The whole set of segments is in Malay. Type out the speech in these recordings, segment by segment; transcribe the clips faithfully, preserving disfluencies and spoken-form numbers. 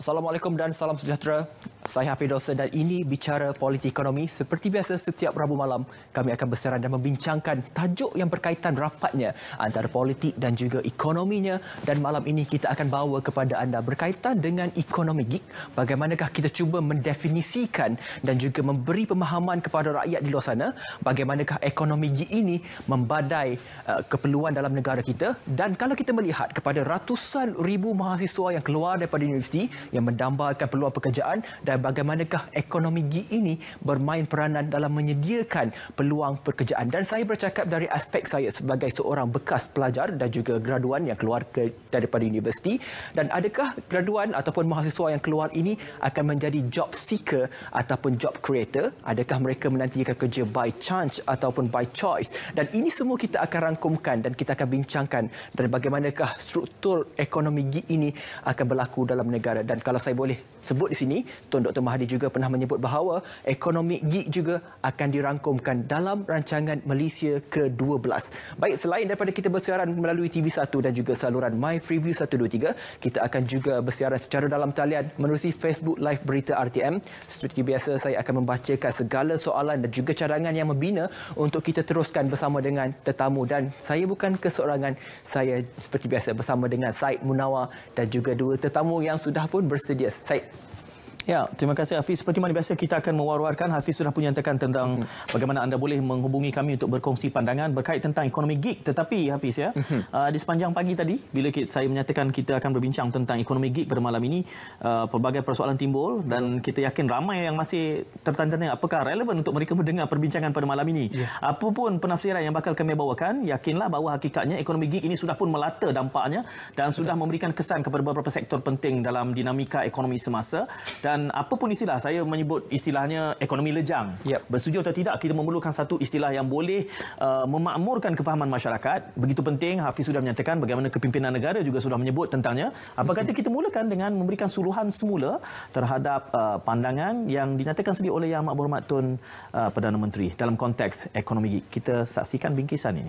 Assalamualaikum dan salam sejahtera. Saya Hafid Dosa dan ini Bicara Politik Ekonomi. Seperti biasa, setiap Rabu malam kami akan bersiaran dan membincangkan tajuk yang berkaitan rapatnya antara politik dan juga ekonominya. Dan malam ini kita akan bawa kepada anda berkaitan dengan ekonomi gig. Bagaimanakah kita cuba mendefinisikan dan juga memberi pemahaman kepada rakyat di luar sana bagaimanakah ekonomi gig ini membadai uh, keperluan dalam negara kita. Dan kalau kita melihat kepada ratusan ribu mahasiswa yang keluar daripada universiti yang mendambakan peluang pekerjaan dan bagaimanakah ekonomi gig ini bermain peranan dalam menyediakan peluang pekerjaan. Dan saya bercakap dari aspek saya sebagai seorang bekas pelajar dan juga graduan yang keluar ke, daripada universiti. Dan adakah graduan ataupun mahasiswa yang keluar ini akan menjadi job seeker ataupun job creator? Adakah mereka menantikan kerja by chance ataupun by choice? Dan ini semua kita akan rangkumkan dan kita akan bincangkan dari bagaimanakah struktur ekonomi gig ini akan berlaku dalam negara. Dan kalau saya boleh sebut di sini, Tuan Doktor Mahathir juga pernah menyebut bahawa ekonomi gig juga akan dirangkumkan dalam rancangan Malaysia ke dua belas. Baik, selain daripada kita bersiaran melalui T V satu dan juga saluran My Freeview seratus dua puluh tiga, kita akan juga bersiaran secara dalam talian menerusi Facebook Live Berita R T M. Seperti biasa, saya akan membacakan segala soalan dan juga cadangan yang membina untuk kita teruskan bersama dengan tetamu. Dan saya bukan keseorangan, saya seperti biasa bersama dengan Said Munawar dan juga dua tetamu yang sudah pun bersedia. Said. Ya, terima kasih Hafiz. Seperti mana biasa kita akan mewar-warkan. Hafiz sudah menyatakan tentang uh-huh. bagaimana anda boleh menghubungi kami untuk berkongsi pandangan berkait tentang ekonomi gig. Tetapi Hafiz ya, uh-huh. uh, di sepanjang pagi tadi bila kita, saya menyatakan kita akan berbincang tentang ekonomi gig pada malam ini, uh, pelbagai persoalan timbul dan kita yakin ramai yang masih tertanya-tanya apakah relevan untuk mereka mendengar perbincangan pada malam ini. Yeah. Apapun penafsiran yang bakal kami bawakan, yakinlah bahawa hakikatnya ekonomi gig ini sudah pun melata dampaknya dan sudah memberikan kesan kepada beberapa sektor penting dalam dinamika ekonomi semasa. Dan Dan apapun istilah, saya menyebut istilahnya ekonomi lejang. Yep. Bersetuju atau tidak, kita memerlukan satu istilah yang boleh uh, memakmurkan kefahaman masyarakat. Begitu penting, Hafiz sudah menyatakan bagaimana kepimpinan negara juga sudah menyebut tentangnya. Apa kata kita mulakan dengan memberikan suluhan semula terhadap uh, pandangan yang dinyatakan sendiri oleh Yang Amat Berhormat Tun uh, Perdana Menteri dalam konteks ekonomi gig. Kita saksikan bingkisan ini.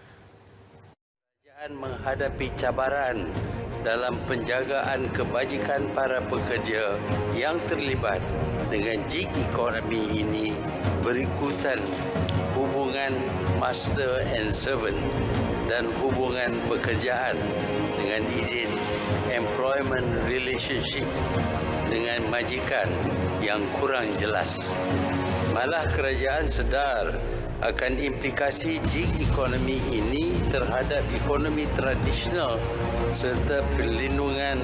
Kerajaan menghadapi cabaran dalam penjagaan kebajikan para pekerja yang terlibat dengan gig ekonomi ini berikutan hubungan master and servant dan hubungan pekerjaan dengan izin employment relationship dengan majikan yang kurang jelas. Malah kerajaan sedar akan implikasi gig ekonomi ini terhadap ekonomi tradisional serta perlindungan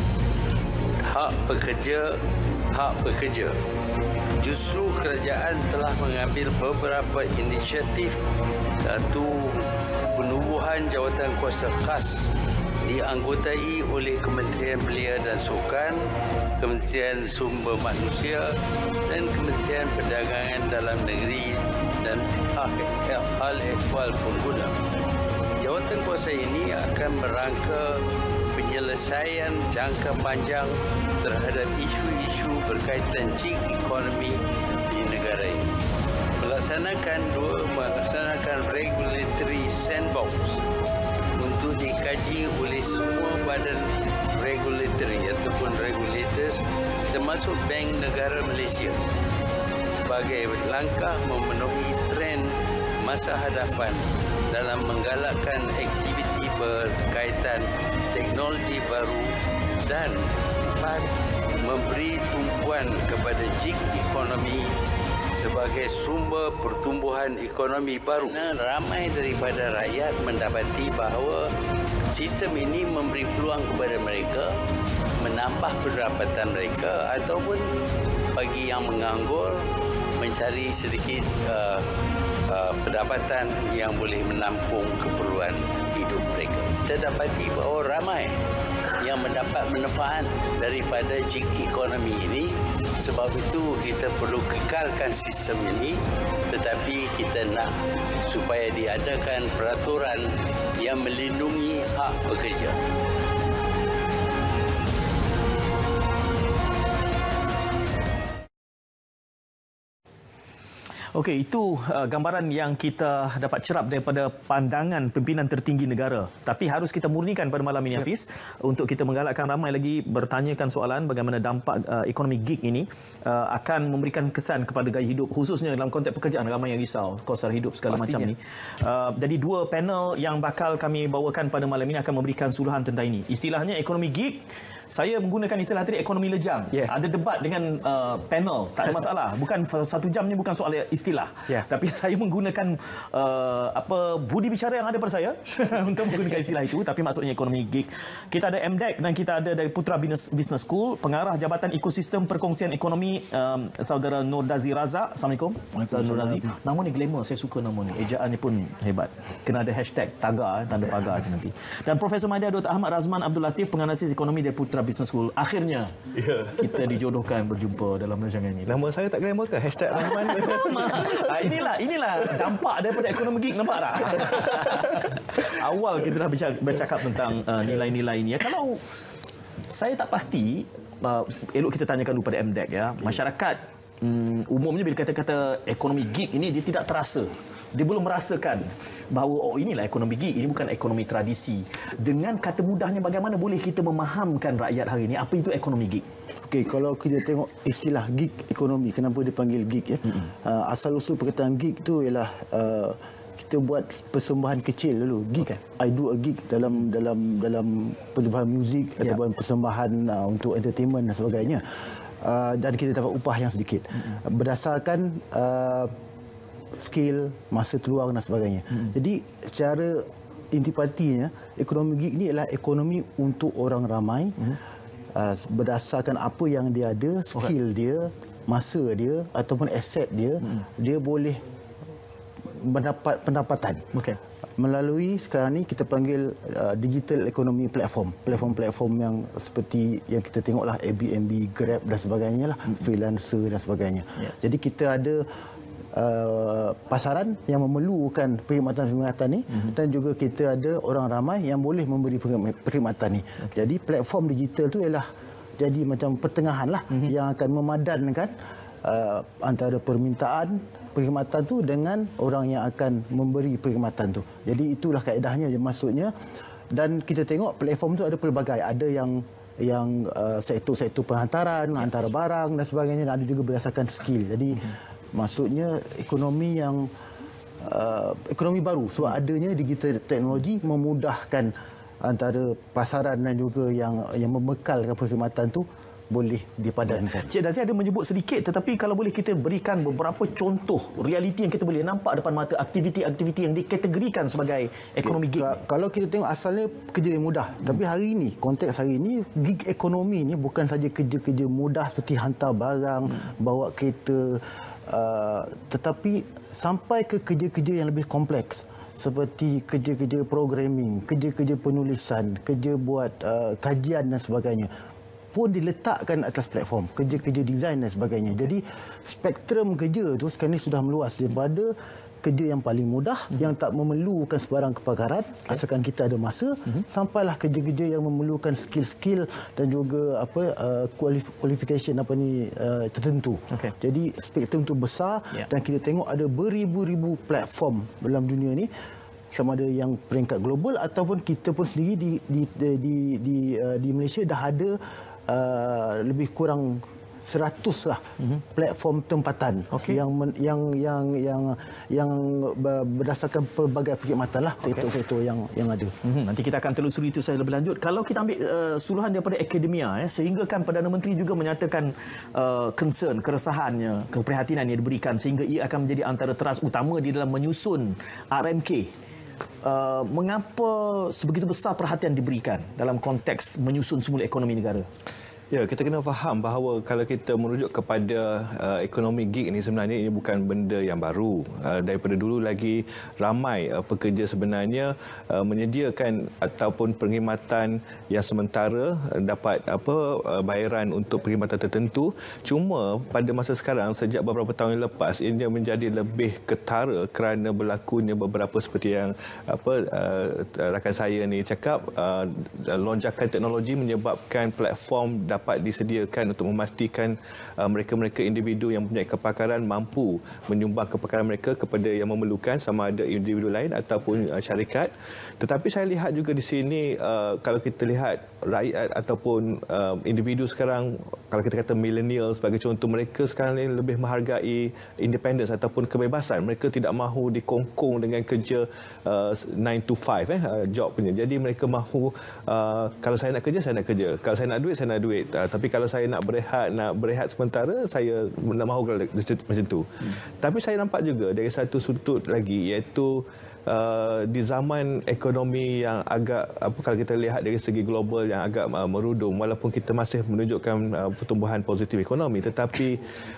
hak pekerja, hak pekerja. Justru kerajaan telah mengambil beberapa inisiatif. Satu, penubuhan jawatan kuasa khas dianggotai oleh Kementerian Belia dan Sukan, Kementerian Sumber Manusia dan Kementerian Perdagangan Dalam Negeri dan Hal Ehwal Pengguna. Jawatan kuasa ini akan merangka penyelesaian jangka panjang terhadap isu-isu berkaitan gig ekonomi di negara ini. Melaksanakan dua melaksanakan regulatory sandbox untuk dikaji oleh semua badan regulatory ataupun regulators termasuk Bank Negara Malaysia sebagai langkah memenuhi trend masa hadapan dalam menggalakkan aktiviti berkaitan teknologi baru dan memberi tumpuan kepada gig ekonomi sebagai sumber pertumbuhan ekonomi baru. Nah, ramai daripada rakyat mendapati bahawa sistem ini memberi peluang kepada mereka menambah pendapatan mereka ataupun bagi yang menganggur mencari sedikit uh, uh, pendapatan yang boleh menampung keperluan hidup mereka. Kita dapati bahawa ramai yang mendapat manfaat daripada gig ekonomi ini. Sebab itu kita perlu kekalkan sistem ini, tetapi kita nak supaya diadakan peraturan yang melindungi hak pekerja. Okey, itu uh, gambaran yang kita dapat cerap daripada pandangan pimpinan tertinggi negara. Tapi harus kita murnikan pada malam ini, Hafiz, yep. untuk kita menggalakkan ramai lagi bertanyakan soalan bagaimana dampak uh, ekonomi gig ini uh, akan memberikan kesan kepada gaya hidup, khususnya dalam konteks pekerjaan. Ramai yang risau kos harga hidup segala Pastinya. macam ni. Uh, jadi dua panel yang bakal kami bawakan pada malam ini akan memberikan suluhan tentang ini. Istilahnya ekonomi gig. Saya menggunakan istilah tadi ekonomi lejang. Yeah. Ada debat dengan uh, panel, tak ada masalah. Bukan satu jam ni bukan soal istilah. Yeah. Tapi saya menggunakan uh, apa budi bicara yang ada pada saya untuk menggunakan istilah itu. Tapi maksudnya ekonomi gig. Kita ada M D E C dan kita ada dari Putra Business, Business School, pengarah Jabatan Ekosistem Perkongsian Ekonomi, um, saudara Nurdazi Razak. Assalamualaikum. Waalaikumsalam. Nurdazi. Nama ni glamour, saya suka nama ni. Ejaannya pun hebat. Kena ada hashtag tagar, tanda pagar nanti. Dan Profesor Mahdia Doktor Ahmad Razman Abdul Latif, penganalisis ekonomi dari Putra Business School. Akhirnya yeah. kita dijodohkan berjumpa dalam rancangan ini. Nama saya tak glamour ke? Hashtag Rahman. inilah inilah dampak daripada ekonomi gig, nampak tak? Awal kita dah bercakap tentang uh, nilai-nilai ini. Ya, kalau saya tak pasti, uh, elok kita tanyakan dulu pada M D E C ya. Masyarakat um, umumnya bila kata-kata ekonomi gig ini dia tidak terasa. Dia belum merasakan bahawa oh inilah ekonomi gig, ini bukan ekonomi tradisi. Dengan kata mudahnya, bagaimana boleh kita memahamkan rakyat hari ini apa itu ekonomi gig? Okey, kalau kita tengok istilah gig ekonomi, kenapa dipanggil gig ya? Mm-hmm. Uh, asal usul perkataan gig itu ialah uh, kita buat persembahan kecil dulu. Gig, okay. I do a gig dalam dalam dalam persembahan muzik yeah. ataupun persembahan uh, untuk entertainment dan sebagainya. Uh, dan kita dapat upah yang sedikit. Mm-hmm. Berdasarkan uh, skill, masa terluang dan sebagainya. Hmm. Jadi secara intipatinya ekonomi gig ni adalah ekonomi untuk orang ramai hmm. uh, berdasarkan apa yang dia ada, skill okay. dia, masa dia ataupun aset dia, hmm. dia boleh mendapat pendapatan. Okay. Melalui sekarang ni kita panggil uh, digital economy platform. Platform-platform yang seperti yang kita tengoklah Airbnb, Grab dan sebagainya lah, hmm. freelancer dan sebagainya. Yeah. Jadi kita ada Uh, pasaran yang memerlukan perkhidmatan-perkhidmatan ni mm-hmm. dan juga kita ada orang ramai yang boleh memberi perkhidmatan ni. Okay. Jadi platform digital tu ialah jadi macam pertengahan lah mm-hmm. yang akan memadankan uh, antara permintaan perkhidmatan tu dengan orang yang akan memberi perkhidmatan tu. Jadi itulah kaedahnya maksudnya. Dan kita tengok platform tu ada pelbagai, ada yang yang uh, sektor-sektor penghantaran, yeah. hantar barang dan sebagainya, dan ada juga berdasarkan skill. Jadi mm-hmm. maksudnya ekonomi yang uh, ekonomi baru sebab adanya digital teknologi memudahkan antara pasaran dan juga yang yang membekalkan perkhidmatan tu boleh dipadankan. Cik Dazi ada menyebut sedikit, tetapi kalau boleh kita berikan beberapa contoh realiti yang kita boleh nampak depan mata, aktiviti-aktiviti yang dikategorikan sebagai ekonomi gig. Kalau kita tengok asalnya kerja yang mudah, hmm. tapi hari ini, konteks hari ini, gig ekonomi ni bukan saja kerja-kerja mudah seperti hantar barang, hmm. bawa kereta, Uh, tetapi sampai ke kerja-kerja yang lebih kompleks seperti kerja-kerja programming, kerja-kerja penulisan, kerja buat uh, kajian dan sebagainya pun diletakkan atas platform, kerja-kerja design dan sebagainya. Jadi spektrum kerja tu sekarang ni sudah meluas daripada kerja yang paling mudah mm-hmm. yang tak memerlukan sebarang kepakaran, okay. asalkan kita ada masa, mm-hmm. sampailah kerja-kerja yang memerlukan skill-skill dan juga apa uh, qualification apa ni uh, tertentu. Okay. Jadi spektrum tu besar yeah. dan kita tengok ada beribu-ribu platform dalam dunia ni, sama ada yang peringkat global ataupun kita pun sendiri di di di di, di, uh, di Malaysia dah ada uh, lebih kurang seratus lah mm-hmm. platform tempatan okay. yang yang yang yang yang berdasarkan pelbagai perkhidmatan lah okay. sektor-sektor yang yang ada. Mm-hmm. Nanti kita akan telusuri itu saya lebih lanjut. Kalau kita ambil uh, suluhan daripada akademia, ya, sehingga kan Perdana Menteri juga menyatakan uh, concern, keresahannya, keprihatinan yang diberikan sehingga ia akan menjadi antara teras utama di dalam menyusun R M K. Uh, mengapa sebegitu besar perhatian diberikan dalam konteks menyusun semula ekonomi negara? Ya, kita kena faham bahawa kalau kita merujuk kepada uh, ekonomi gig ini, sebenarnya ini bukan benda yang baru. Uh, daripada dulu lagi ramai uh, pekerja sebenarnya uh, menyediakan ataupun perkhidmatan yang sementara uh, dapat apa uh, bayaran untuk perkhidmatan tertentu. Cuma pada masa sekarang, sejak beberapa tahun yang lepas, ini menjadi lebih ketara kerana berlakunya beberapa seperti yang apa uh, rakan saya ni cakap, uh, lonjakan teknologi menyebabkan platform dapat dapat disediakan untuk memastikan uh, mereka-mereka individu yang mempunyai kepakaran mampu menyumbang kepakaran mereka kepada yang memerlukan, sama ada individu lain ataupun uh, syarikat. Tetapi saya lihat juga di sini uh, kalau kita lihat rakyat ataupun uh, individu sekarang, kalau kita kata millennial sebagai contoh, mereka sekarang ini lebih menghargai independence ataupun kebebasan. Mereka tidak mahu dikongkong dengan kerja uh, nine to five eh uh, job punya. Jadi mereka mahu uh, kalau saya nak kerja saya nak kerja, kalau saya nak duit saya nak duit, uh, tapi kalau saya nak berehat nak berehat sementara, saya nak mahu kalau macam tu. Hmm. Tapi saya nampak juga dari satu sudut lagi, iaitu Uh, di zaman ekonomi yang agak apa, kalau kita lihat dari segi global yang agak uh, merudum, walaupun kita masih menunjukkan uh, pertumbuhan positif ekonomi, tetapi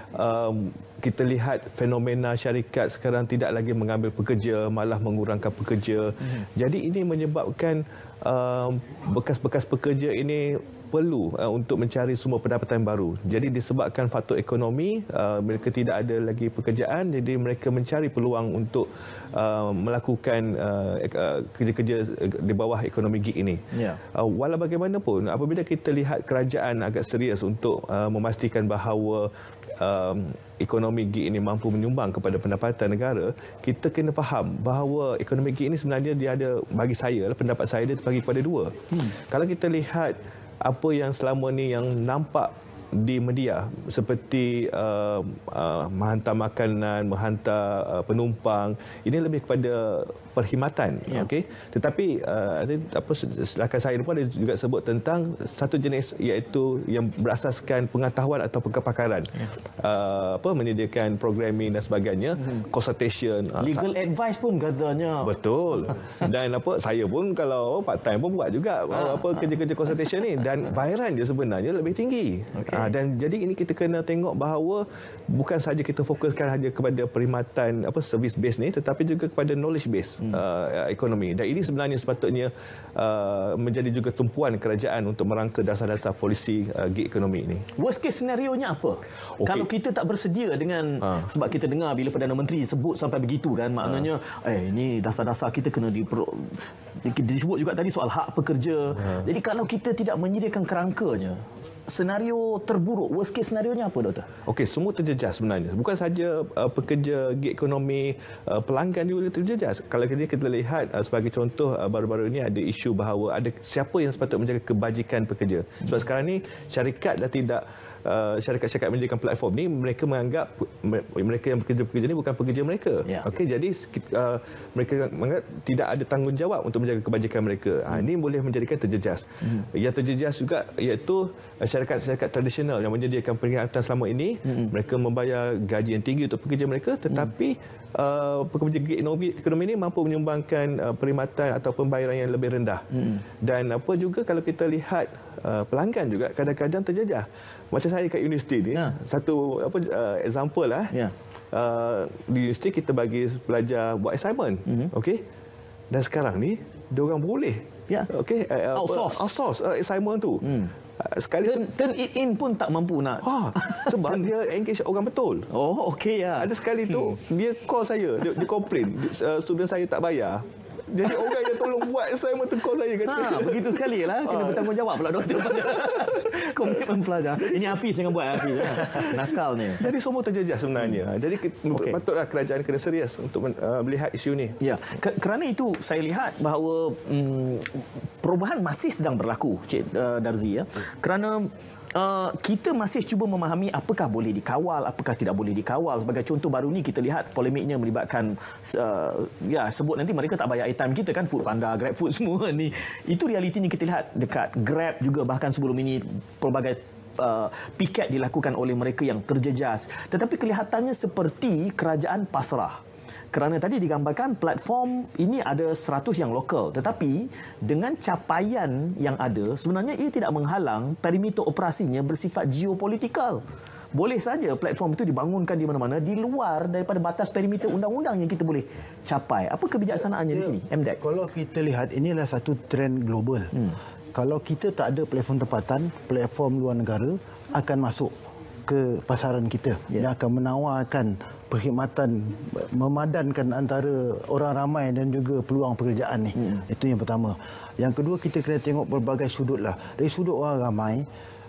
um, kita lihat fenomena syarikat sekarang tidak lagi mengambil pekerja, malah mengurangkan pekerja. Mm-hmm. Jadi ini menyebabkan uh, bekas-bekas pekerja ini perlu uh, untuk mencari sumber pendapatan baru. Jadi disebabkan faktor ekonomi, uh, mereka tidak ada lagi pekerjaan, jadi mereka mencari peluang untuk uh, melakukan uh, kerja-kerja di bawah ekonomi gig ini. Yeah. Uh, walau bagaimanapun, apabila kita lihat kerajaan agak serius untuk uh, memastikan bahawa um, ekonomi gig ini mampu menyumbang kepada pendapatan negara, kita kena faham bahawa ekonomi gig ini sebenarnya dia ada, bagi saya, pendapat saya, dia terbagi kepada dua. Hmm. Kalau kita lihat apa yang selama ni yang nampak di media seperti uh, uh, menghantar makanan, menghantar uh, penumpang, ini lebih kepada perkhidmatan, ya. Okey. Tetapi uh, apa silakan saya pun ada juga sebut tentang satu jenis, iaitu yang berasaskan pengetahuan atau kepakaran, ya. uh, apa menyediakan programming dan sebagainya, hmm. consultation, legal uh, advice pun katanya. Betul. Dan apa saya pun kalau part time pun buat juga ha, apa ha. kerja-kerja consultation ni, dan bayaran dia sebenarnya lebih tinggi. Okay. Uh, dan jadi ini kita kena tengok bahawa bukan saja kita fokuskan saja kepada perkhidmatan apa service base ni, tetapi juga kepada knowledge base. Hmm. Uh, ekonomi, dan ini sebenarnya sepatutnya uh, menjadi juga tumpuan kerajaan untuk merangka dasar-dasar polisi uh, gig ekonomi ini. Worst case scenario-nya apa? Okay. Kalau kita tak bersedia dengan ha. sebab kita dengar bila Perdana Menteri sebut sampai begitu kan, maknanya ha. eh ini dasar-dasar kita kena diper, disebut juga tadi soal hak pekerja. Ha. Jadi kalau kita tidak menyediakan kerangkanya, senario terburuk, worst case senario-nya apa, Doktor? Okey, semua terjejas sebenarnya. Bukan saja uh, pekerja gig ekonomi, uh, pelanggan juga terjejas. Kalau kita, kita lihat uh, sebagai contoh, uh, baru-baru ini ada isu bahawa ada siapa yang sepatutnya menjaga kebajikan pekerja. Sebab hmm. sekarang ni syarikat dah tidak Uh, syarikat-syarikat menyediakan platform ni, mereka menganggap mereka yang bekerja-bekerja ni bukan pekerja mereka. Yeah. Okey, jadi uh, mereka menganggap tidak ada tanggungjawab untuk menjaga kebajikan mereka. Hmm. Ha, ini boleh menjadikan terjejas. Hmm. Yang terjejas juga iaitu uh, syarikat-syarikat tradisional yang menyediakan perkhidmatan selama ini. Hmm. Mereka membayar gaji yang tinggi untuk pekerja mereka, tetapi hmm. uh, pekerja gig ekonomi ini mampu menyumbangkan uh, perkhidmatan atau pembayaran yang lebih rendah. Hmm. Dan apa juga kalau kita lihat uh, pelanggan juga kadang-kadang terjejah. Macam saya kat universiti ni, ya. satu apa uh, example lah. Ya. Uh, di universiti kita bagi pelajar buat assignment, mm-hmm. okey. Dan sekarang ni dia orang boleh, ya. okey, uh, outsource, outsource uh, assignment tu. Mm. Uh, sekali turn, turn it in pun tak mampu nak. Ha, sebab dia engage orang betul. Oh, okey ya. Ada sekali tu hmm. dia call saya, dia, dia complain, uh, student saya tak bayar. Jadi orang yang tolong buat assignment tu call saya kata. Ha, begitu sekali lah. Kena bertanggungjawab pula doktor pada komitmen pelajar. Ini Hafiz yang buat, Hafiz. Nakal ni. Jadi semua terjejas sebenarnya. Jadi okay. patutlah kerajaan kena serius untuk uh, melihat isu ni. Ya, kerana itu saya lihat bahawa um, perubahan masih sedang berlaku, Cik uh, Darzi, ya. Kerana Uh, kita masih cuba memahami apakah boleh dikawal, apakah tidak boleh dikawal. Sebagai contoh baru ni kita lihat polemiknya melibatkan uh, ya sebut nanti mereka tak bayar airtime kita kan, Food Panda, Grab Food semua ni. Itu realitinya kita lihat dekat Grab juga, bahkan sebelum ini pelbagai uh, piket dilakukan oleh mereka yang terjejas. Tetapi kelihatannya seperti kerajaan pasrah. Kerana tadi digambarkan platform ini ada seratus yang lokal, tetapi dengan capaian yang ada sebenarnya ia tidak menghalang perimeter operasinya bersifat geopolitikal. Boleh saja platform itu dibangunkan di mana-mana di luar daripada batas perimeter undang-undang yang kita boleh capai. Apa kebijaksanaannya ya, di sini, M D E C? Kalau kita lihat, inilah satu trend global. Hmm. Kalau kita tak ada platform tempatan, platform luar negara akan masuk ke pasaran kita, yeah. yang akan menawarkan perkhidmatan, memadankan antara orang ramai dan juga peluang pekerjaan ni. Hmm. Itu yang pertama. Yang kedua, kita kena tengok berbagai sudut lah. Dari sudut orang ramai,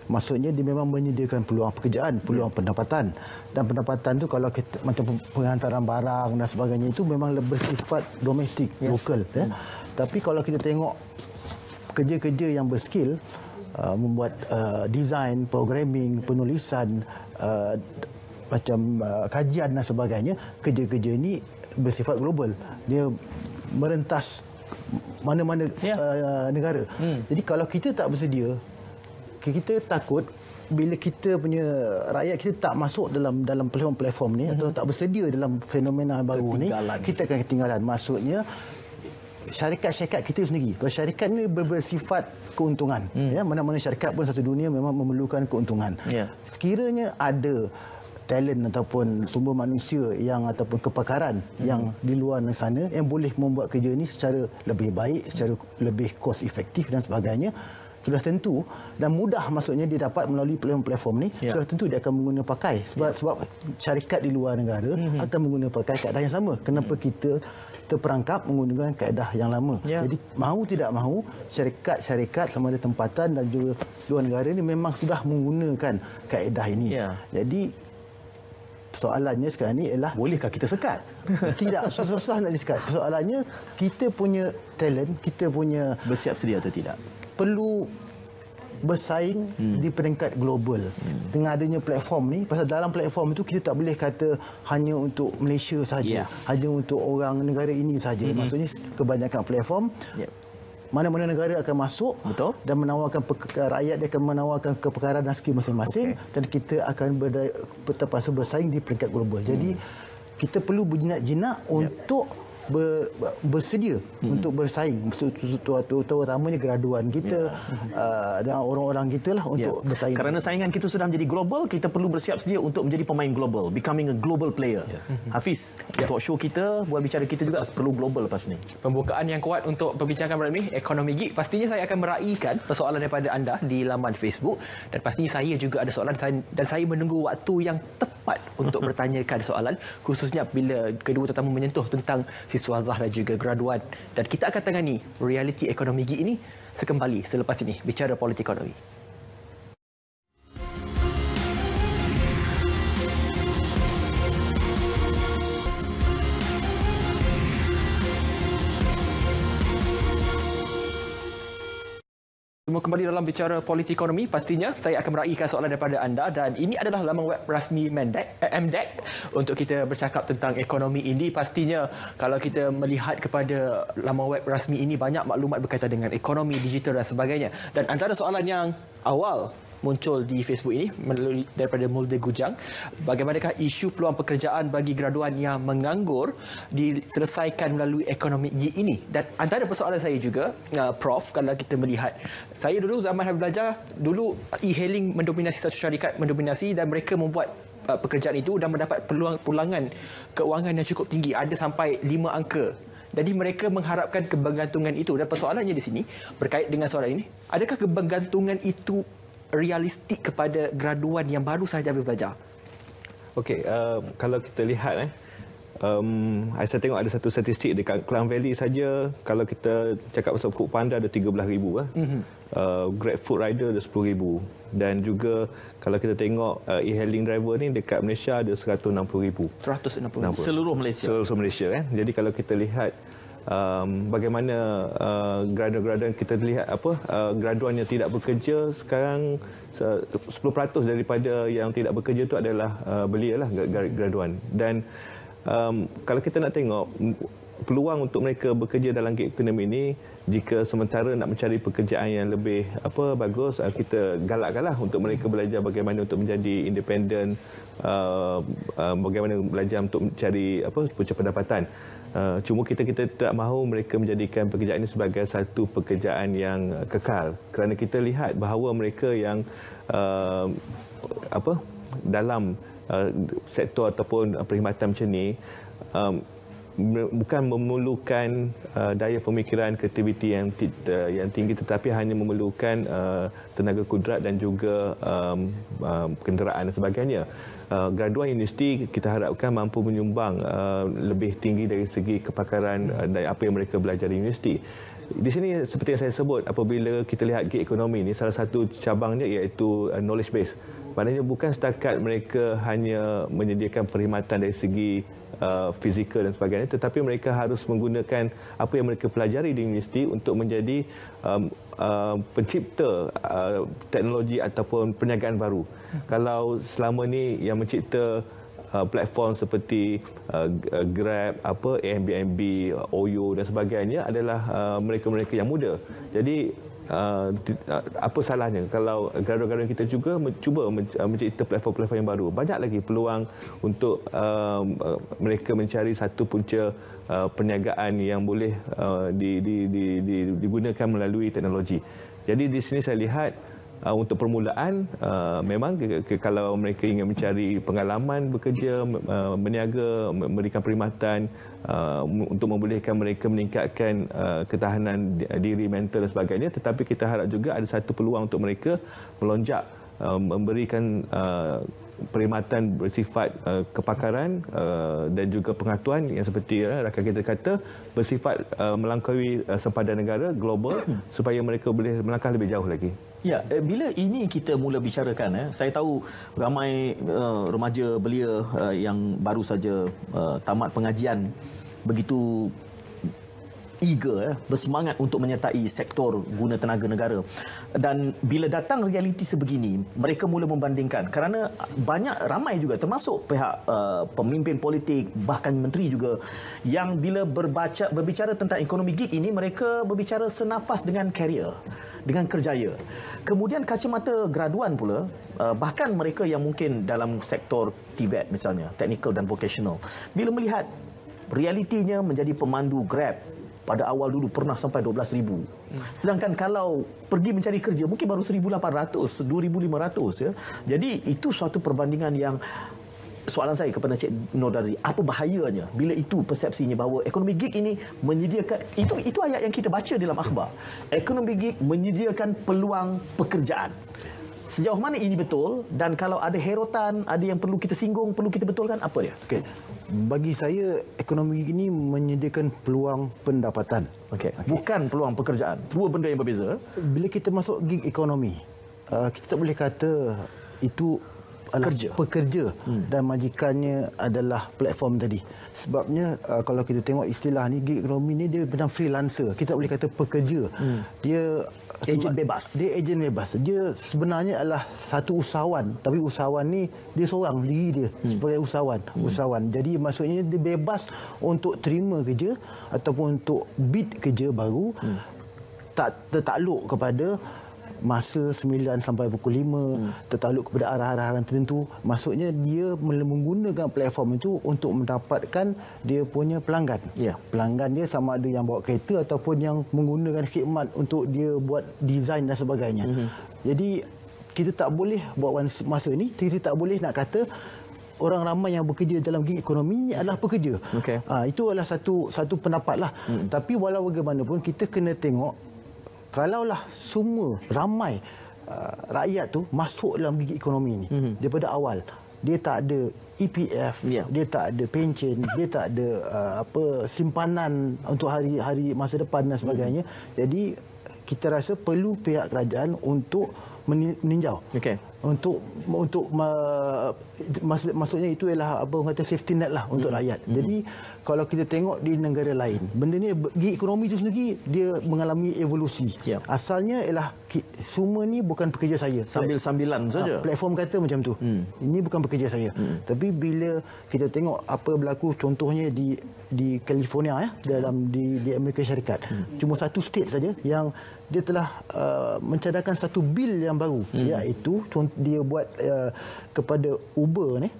Maksudnya dia memang menyediakan peluang pekerjaan, peluang pendapatan. Dan pendapatan tu kalau kita macam penghantaran barang dan sebagainya itu memang lebih bersifat domestik, yes. lokal. Ya. Tapi kalau kita tengok kerja-kerja yang berskill, uh, membuat uh, design, programming, penulisan, uh, macam uh, kajian dan sebagainya, kerja-kerja ini bersifat global. Dia merentas mana-mana ya. uh, negara. Hmm. Jadi kalau kita tak bersedia, kita takut bila kita punya rakyat kita tak masuk dalam dalam platform-platform ni, mm-hmm. atau tak bersedia dalam fenomena baru ni, kita akan ketinggalan. Maksudnya syarikat-syarikat kita sendiri. Syarikat ni bersifat keuntungan. Mm. Ya, mana-mana syarikat pun satu dunia memang memerlukan keuntungan. Yeah. Sekiranya ada talent ataupun sumber manusia yang ataupun kepakaran mm-hmm. yang di luar sana yang boleh membuat kerja ini secara lebih baik, secara lebih cost efektif dan sebagainya, sudah tentu dan mudah, maksudnya dia dapat melalui platform-platform ni, ya. Sudah tentu dia akan mengguna pakai sebab ya. sebab syarikat di luar negara mm-hmm. akan mengguna pakai kaedah yang sama. Kenapa mm. kita terperangkap menggunakan kaedah yang lama? Ya. Jadi mahu tidak mahu syarikat-syarikat sama ada tempatan dan juga luar negara ni memang sudah menggunakan kaedah ini. Ya. Jadi soalannya sekarang ni ialah, bolehkah kita sekat? Tidak, susah-susah nak disekat. Soalannya kita punya talent, kita punya bersiap sedia atau tidak? Perlu bersaing hmm. di peringkat global. Hmm. Dengan adanya platform ni, pasal dalam platform itu kita tak boleh kata hanya untuk Malaysia saja, yeah. hanya untuk orang negara ini saja. Hmm. Maksudnya kebanyakan platform, yep. mana-mana negara akan masuk. Betul. Dan menawarkan rakyat, dia akan menawarkan kepakaran dan skill masing-masing, okay. dan kita akan berdaya, terpaksa bersaing di peringkat global. Hmm. Jadi kita perlu berjinak-jinak yep. untuk Ber, bersedia hmm. untuk bersaing, terutamanya graduan kita yeah. uh, dan orang-orang kita lah untuk yeah. bersaing. Kerana saingan kita sudah menjadi global, kita perlu bersiap sedia untuk menjadi pemain global, becoming a global player. Yeah. Hafiz, yeah. talk show kita, buat bicara kita juga perlu global lepas ni. Pembukaan yang kuat untuk perbincangan malam ini, ekonomi geek. Pastinya saya akan meraihkan persoalan daripada anda di laman Facebook, dan pastinya saya juga ada soalan dan saya menunggu waktu yang tepat untuk bertanyakan soalan, khususnya bila kedua tetamu menyentuh tentang siswazah dan juga graduan. Dan kita akan tangani realiti ekonomi geek ini sekembali selepas ini. Bicara politik ekonomi. Semua kembali dalam bicara politik ekonomi. Pastinya saya akan meraihkan soalan daripada anda, dan ini adalah laman web rasmi M D E C untuk kita bercakap tentang ekonomi ini. Pastinya kalau kita melihat kepada laman web rasmi ini, banyak maklumat berkaitan dengan ekonomi digital dan sebagainya. Dan antara soalan yang awal muncul di Facebook ini melalui daripada Mulde Gujang, bagaimanakah isu peluang pekerjaan bagi graduan yang menganggur diselesaikan melalui ekonomi geek ini? Dan antara persoalan saya juga, uh, Prof, kalau kita melihat, saya dulu zaman saya belajar, dulu e-hailing mendominasi satu syarikat, mendominasi, dan mereka membuat uh, pekerjaan itu dan mendapat peluang pulangan keuangan yang cukup tinggi, ada sampai lima angka. Jadi mereka mengharapkan kebergantungan itu. Dan persoalannya di sini berkait dengan soalan ini, adakah kebergantungan itu realistik kepada graduan yang baru sahaja belajar? Okey, uh, kalau kita lihat eh um, saya tengok ada satu statistik dekat Klang Valley saja, kalau kita cakap pasal Food Panda ada tiga belas ribu eh. Mm-hmm. uh, Grab Food Rider ada sepuluh ribu, dan juga kalau kita tengok uh, e-hailing driver ni dekat Malaysia ada seratus enam puluh ribu. seratus enam puluh ribu seluruh Malaysia. Seluruh Malaysia eh. Jadi kalau kita lihat Um, bagaimana uh, graduan-graduan kita lihat apa uh, graduan yang tidak bekerja sekarang, sepuluh peratus daripada yang tidak bekerja itu adalah uh, belia lah graduan. Dan um, kalau kita nak tengok peluang untuk mereka bekerja dalam gig ekonomi ini, jika sementara nak mencari pekerjaan yang lebih apa bagus, uh, kita galakkanlah untuk mereka belajar bagaimana untuk menjadi independen, uh, uh, bagaimana belajar untuk mencari apa punca pendapatan. Uh, cuma kita kita tidak mahu mereka menjadikan pekerjaan ini sebagai satu pekerjaan yang kekal, kerana kita lihat bahawa mereka yang uh, apa dalam uh, sektor ataupun perkhidmatan macam ni um, bukan memerlukan uh, daya pemikiran, kreativiti yang uh, yang tinggi, tetapi hanya memerlukan uh, tenaga kudrat dan juga um, uh, kenderaan dan sebagainya. Uh, graduan universiti kita harapkan mampu menyumbang uh, lebih tinggi dari segi kepakaran uh, dari apa yang mereka belajar di universiti. di sini seperti yang saya sebut, apabila kita lihat gig ekonomi ini, salah satu cabangnya iaitu uh, knowledge base. Maknanya bukan setakat mereka hanya menyediakan perkhidmatan dari segi uh, fizikal dan sebagainya, tetapi mereka harus menggunakan apa yang mereka pelajari di universiti untuk menjadi um, uh, pencipta uh, teknologi ataupun perniagaan baru. Hmm. Kalau selama ni yang mencipta Uh, platform seperti uh, Grab, apa Airbnb, Oyo dan sebagainya adalah uh, mereka-mereka yang muda. Jadi uh, apa salahnya kalau garuda-garuda kita juga cuba mencipta platform-platform yang baru. Banyak lagi peluang untuk uh, mereka mencari satu punca uh, perniagaan yang boleh uh, di, di, di, di, digunakan melalui teknologi. Jadi di sini saya lihat Uh, untuk permulaan, uh, memang ke, ke, kalau mereka ingin mencari pengalaman bekerja, uh, berniaga, memberikan perkhidmatan uh, untuk membolehkan mereka meningkatkan uh, ketahanan diri, mental dan sebagainya. Tetapi kita harap juga ada satu peluang untuk mereka melonjak, uh, memberikan uh, perkhidmatan bersifat uh, kepakaran uh, dan juga pengatuan yang seperti uh, rakan kita kata bersifat uh, melangkaui uh, sempadan negara global supaya mereka boleh melangkah lebih jauh lagi. Ya, bila ini kita mula bicarakan, eh, saya tahu ramai uh, remaja belia uh, yang baru saja uh, tamat pengajian begitu eager, eh, bersemangat untuk menyertai sektor guna tenaga negara. Dan bila datang realiti sebegini, mereka mula membandingkan kerana banyak ramai juga termasuk pihak uh, pemimpin politik, bahkan menteri juga, yang bila berbaca, berbicara tentang ekonomi gig ini, mereka berbicara senafas dengan karier, dengan kerjaya. Kemudian kacamata graduan pula, uh, bahkan mereka yang mungkin dalam sektor T V E T misalnya, technical dan vocational, bila melihat realitinya menjadi pemandu Grab, pada awal dulu pernah sampai dua belas ribu. Sedangkan kalau pergi mencari kerja mungkin baru seribu lapan ratus, dua ribu lima ratus, ya. Jadi itu suatu perbandingan yang, soalan saya kepada Cik Nur Darzi, apa bahayanya bila itu persepsinya bahawa ekonomi gig ini menyediakan, itu itu ayat yang kita baca dalam akhbar. Ekonomi gig menyediakan peluang pekerjaan. Sejauh mana ini betul, dan kalau ada herotan, ada yang perlu kita singgung, perlu kita betulkan, apa dia? Okey. Bagi saya, ekonomi ini menyediakan peluang pendapatan. Okey. Okay. Bukan peluang pekerjaan. Dua benda yang berbeza. Bila kita masuk gig ekonomi, uh, kita tak boleh kata itu adalah Kerja. pekerja hmm. dan majikannya adalah platform tadi. Sebabnya uh, kalau kita tengok istilah ni, gig ekonomi ni dia macam freelancer. Kita tak boleh kata pekerja. Hmm. Dia ejen bebas. Dia ejen bebas. Dia sebenarnya adalah satu usahawan, tapi usahawan ni dia seorang diri dia hmm. sebagai usahawan, hmm. usahawan. Jadi maksudnya dia bebas untuk terima kerja ataupun untuk bid kerja baru, hmm. tak tertakluk kepada masa sembilan sampai pukul lima, hmm. tertakluk kepada arah-arahan tertentu. Maksudnya dia menggunakan platform itu untuk mendapatkan dia punya pelanggan. Yeah. Pelanggan dia sama ada yang bawa kereta ataupun yang menggunakan khidmat untuk dia buat desain dan sebagainya. Hmm. Jadi kita tak boleh buat masa ni, kita tak boleh nak kata orang ramai yang bekerja dalam gig ekonomi ini adalah pekerja. Okay. Ha, itu adalah satu satu pendapat lah. Hmm. Tapi walau bagaimanapun kita kena tengok, kalaulah semua ramai uh, rakyat tu masuk dalam gig ekonomi ni mm-hmm. daripada awal, dia tak ada E P F, yeah. dia tak ada pencen, dia tak ada uh, apa simpanan untuk hari-hari masa depan dan sebagainya. Mm-hmm. Jadi kita rasa perlu pihak kerajaan untuk meninjau. Okay. Untuk untuk uh, maksud, maksudnya itu ialah apa orang kata safety net lah untuk mm-hmm. rakyat. Mm-hmm. Jadi kalau kita tengok di negara lain, benda ni gig ekonomi itu sendiri dia mengalami evolusi. Yeah. Asalnya ialah semua ni bukan pekerja saya. Sambil-sambilan saja. Platform kata macam tu. Mm. Ini bukan pekerja saya. Mm. Tapi bila kita tengok apa berlaku contohnya di di California ya, dalam di di Amerika Syarikat. Mm. Cuma satu state saja yang dia telah uh, mencadangkan satu bil yang baru, mm. iaitu dia buat uh, kepada Uber ni,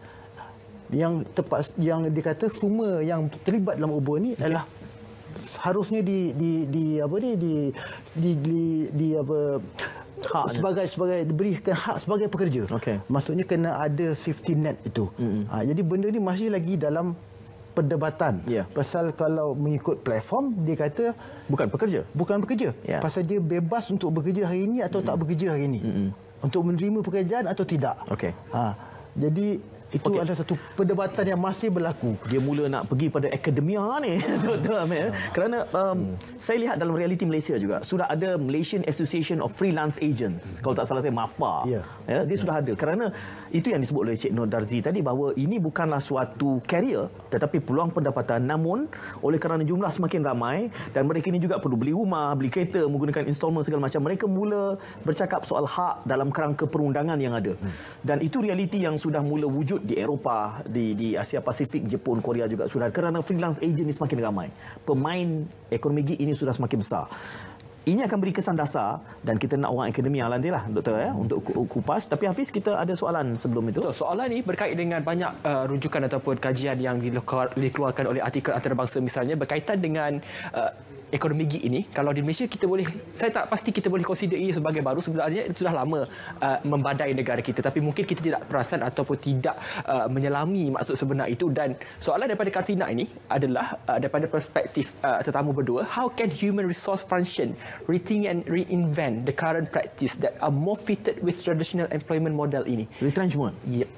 yang tepat yang dikata semua yang terlibat dalam Uber ni adalah harusnya di di di apa ni di di di, di apa hak sebagai sebagai diberikan hak sebagai pekerja. Okay. Maksudnya kena ada safety net itu. Mm-hmm. Ha, jadi benda ni masih lagi dalam perdebatan. Yeah. Pasal kalau mengikut platform dia kata bukan pekerja. Bukan pekerja. Yeah. Pasal dia bebas untuk bekerja hari ini atau mm-hmm. tak bekerja hari ini. Mm-hmm. Untuk menerima pekerjaan atau tidak. Okey. Ha, jadi Itu okay. adalah satu perdebatan yang masih berlaku. Dia mula nak pergi pada akademia ni, Doktor Amir. Kerana um, hmm. saya lihat dalam realiti Malaysia juga, sudah ada Malaysian Association of Freelance Agents. Kalau tak salah saya, MAFA. Yeah. Ya, dia yeah. sudah ada. Kerana itu yang disebut oleh Cik Nur Darzi tadi, bahawa ini bukanlah suatu karier, tetapi peluang pendapatan. Namun, oleh kerana jumlah semakin ramai, dan mereka ini juga perlu beli rumah, beli kereta, menggunakan installment segala macam, mereka mula bercakap soal hak dalam kerangka perundangan yang ada. Hmm. Dan itu realiti yang sudah mula wujud di Eropah, di, di Asia Pasifik, Jepun, Korea juga sudah. Kerana freelance agent ini semakin ramai. Pemain ekonomi gig ini sudah semakin besar. Ini akan beri kesan dasar, dan kita nak orang akademia nantilah, Doktor, ya, untuk kupas. Tapi Hafiz, kita ada soalan sebelum itu. Betul, soalan ini berkait dengan banyak uh, rujukan ataupun kajian yang dikeluarkan oleh artikel antarabangsa misalnya, berkaitan dengan uh, ekonomi gig ini. Kalau di Malaysia kita boleh, saya tak pasti kita boleh consider ini sebagai baru, sebenarnya itu sudah lama uh, membadai negara kita, tapi mungkin kita tidak perasan ataupun tidak uh, menyelami maksud sebenar itu. Dan soalan daripada Kartina ini adalah uh, daripada perspektif uh, tetamu berdua, how can human resource function rethink and reinvent the current practice that are more fitted with traditional employment model ini? Retrenchment. Yep.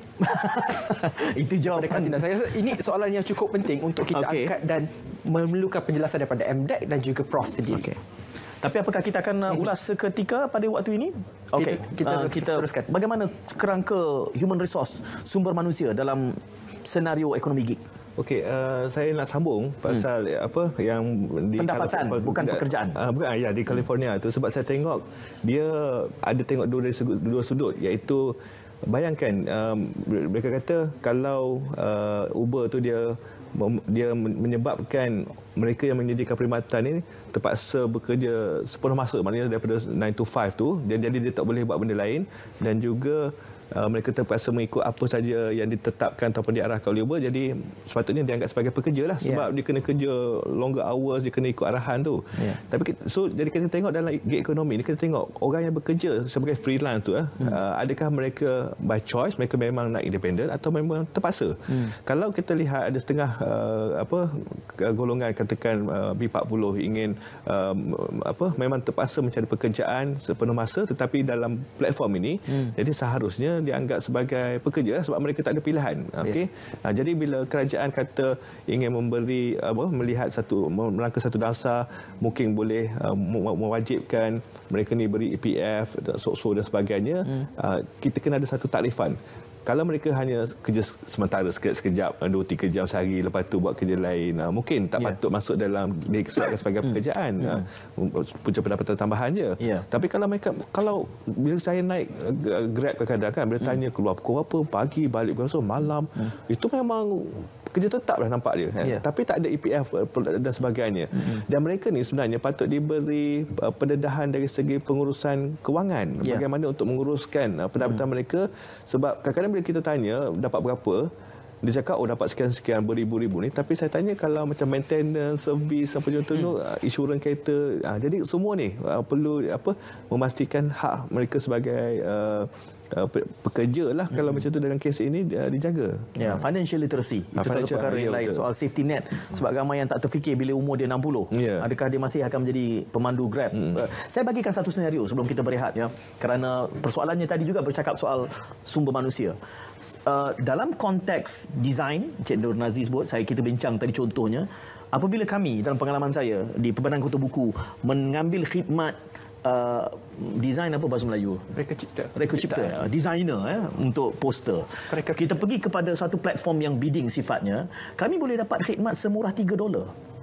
Itu jawapan Kartina. Saya rasa ini soalan yang cukup penting untuk kita okay. angkat dan memerlukan penjelasan daripada M D E C dan juga Prof sendiri. Okay. Tapi apakah kita akan uh, ulas seketika pada waktu ini? Okey, kita, kita, uh, kita teruskan. Bagaimana kerangka human resource, sumber manusia dalam senario ekonomi gig? Okey, uh, saya nak sambung pasal hmm. apa yang di pendapatan, Kalif- bukan pekerjaan. Uh, bukan, ya, di California tu, sebab saya tengok dia ada tengok dua, dua sudut, iaitu bayangkan um, mereka kata kalau uh, Uber tu dia dia menyebabkan mereka yang menyediakan perkhidmatan ini terpaksa bekerja sepenuh masa, maknanya daripada nine to five tu, dan jadi dia tak boleh buat benda lain, dan juga Uh, mereka terpaksa mengikut apa saja yang ditetapkan ataupun diarahkan oleh Uber. Jadi sepatutnya dianggap sebagai pekerja lah, sebab yeah. dia kena kerja longer hours, dia kena ikut arahan tu. Yeah. Tapi so jadi kita tengok dalam gig ekonomi ni, kita tengok orang yang bekerja sebagai freelance tu, eh, hmm. uh, adakah mereka by choice, mereka memang nak independent atau memang terpaksa. Hmm. Kalau kita lihat ada setengah uh, apa golongan katakan uh, B empat puluh ingin uh, apa memang terpaksa mencari pekerjaan sepenuh masa, tetapi dalam platform ini hmm. jadi seharusnya dianggap sebagai pekerja sebab mereka tak ada pilihan. Okey. Yeah. Ha, jadi bila kerajaan kata ingin memberi apa melihat satu melangkah satu dasar, mungkin boleh uh, mewajibkan mereka ni beri E P F, S O S O dan sebagainya, hmm. uh, kita kena ada satu takrifan. Kalau mereka hanya kerja sementara sekejap, dua tiga jam sehari, lepas tu buat kerja lain, mungkin tak yeah. patut masuk dalam dikesuatkan sebagai pekerjaan, mm. punca pendapatan tambahan je. Yeah. Tapi kalau mereka, kalau bila saya naik Grab kadang-kadang kan, bila mm. tanya keluar pukul apa, pagi, balik pukul malam, mm. itu memang kerja tetap lah nampak dia. Yeah. Tapi tak ada E P F dan sebagainya. Mm-hmm. Dan mereka ni sebenarnya patut diberi pendedahan dari segi pengurusan kewangan. Yeah. Bagaimana untuk menguruskan pendapatan mm. mereka. Sebab kadang-kadang bila kita tanya dapat berapa, dia cakap oh dapat sekian-sekian beribu-ribu ni. Tapi saya tanya kalau macam maintenance, servis, apa contoh tu, hmm. insurans kereta. Ha, jadi semua ni uh, perlu apa memastikan hak mereka sebagai uh, Uh, pekerja lah, kalau hmm. macam tu dalam kes ini uh, dijaga. Ya, financial literacy itu satu perkara yang lain, soal safety net. Sebab ramai yang tak terfikir bila umur dia enam puluh, yeah. adakah dia masih akan menjadi pemandu Grab. Hmm. Uh, saya bagikan satu senario sebelum kita berehat, ya, kerana persoalannya tadi juga bercakap soal sumber manusia. Uh, dalam konteks design, Cik Nur Nazi sebut, saya kita bincang tadi contohnya, apabila kami dalam pengalaman saya di Perbanan Kota Buku mengambil khidmat Uh, design apa bahasa Melayu? Reka cipta. Reka cipta. cipta. Designer ya, untuk poster. Reka kita pergi kepada satu platform yang bidding sifatnya, kami boleh dapat khidmat semurah tiga dolar.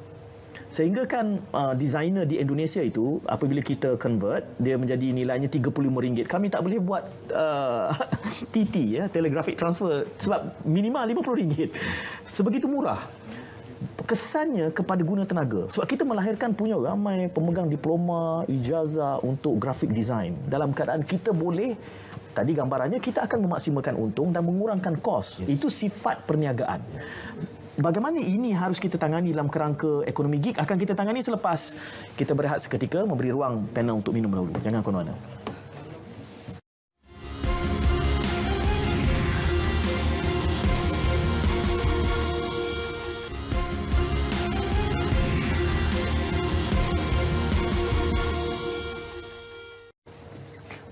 Sehingga kan uh, designer di Indonesia itu, apabila kita convert, dia menjadi nilainya tiga puluh lima ringgit. Kami tak boleh buat uh, T T, ya, telegraphic transfer, sebab minimal lima puluh ringgit. Sebegitu murah. Kesannya kepada guna tenaga, sebab kita melahirkan punya ramai pemegang diploma, ijazah untuk graphic design. Dalam keadaan kita boleh, tadi gambarannya, kita akan memaksimalkan untung dan mengurangkan kos. Yes. Itu sifat perniagaan. Bagaimana ini harus kita tangani dalam kerangka ekonomi gig, akan kita tangani selepas kita berehat seketika, memberi ruang panel untuk minum dahulu. Jangan ke mana-mana.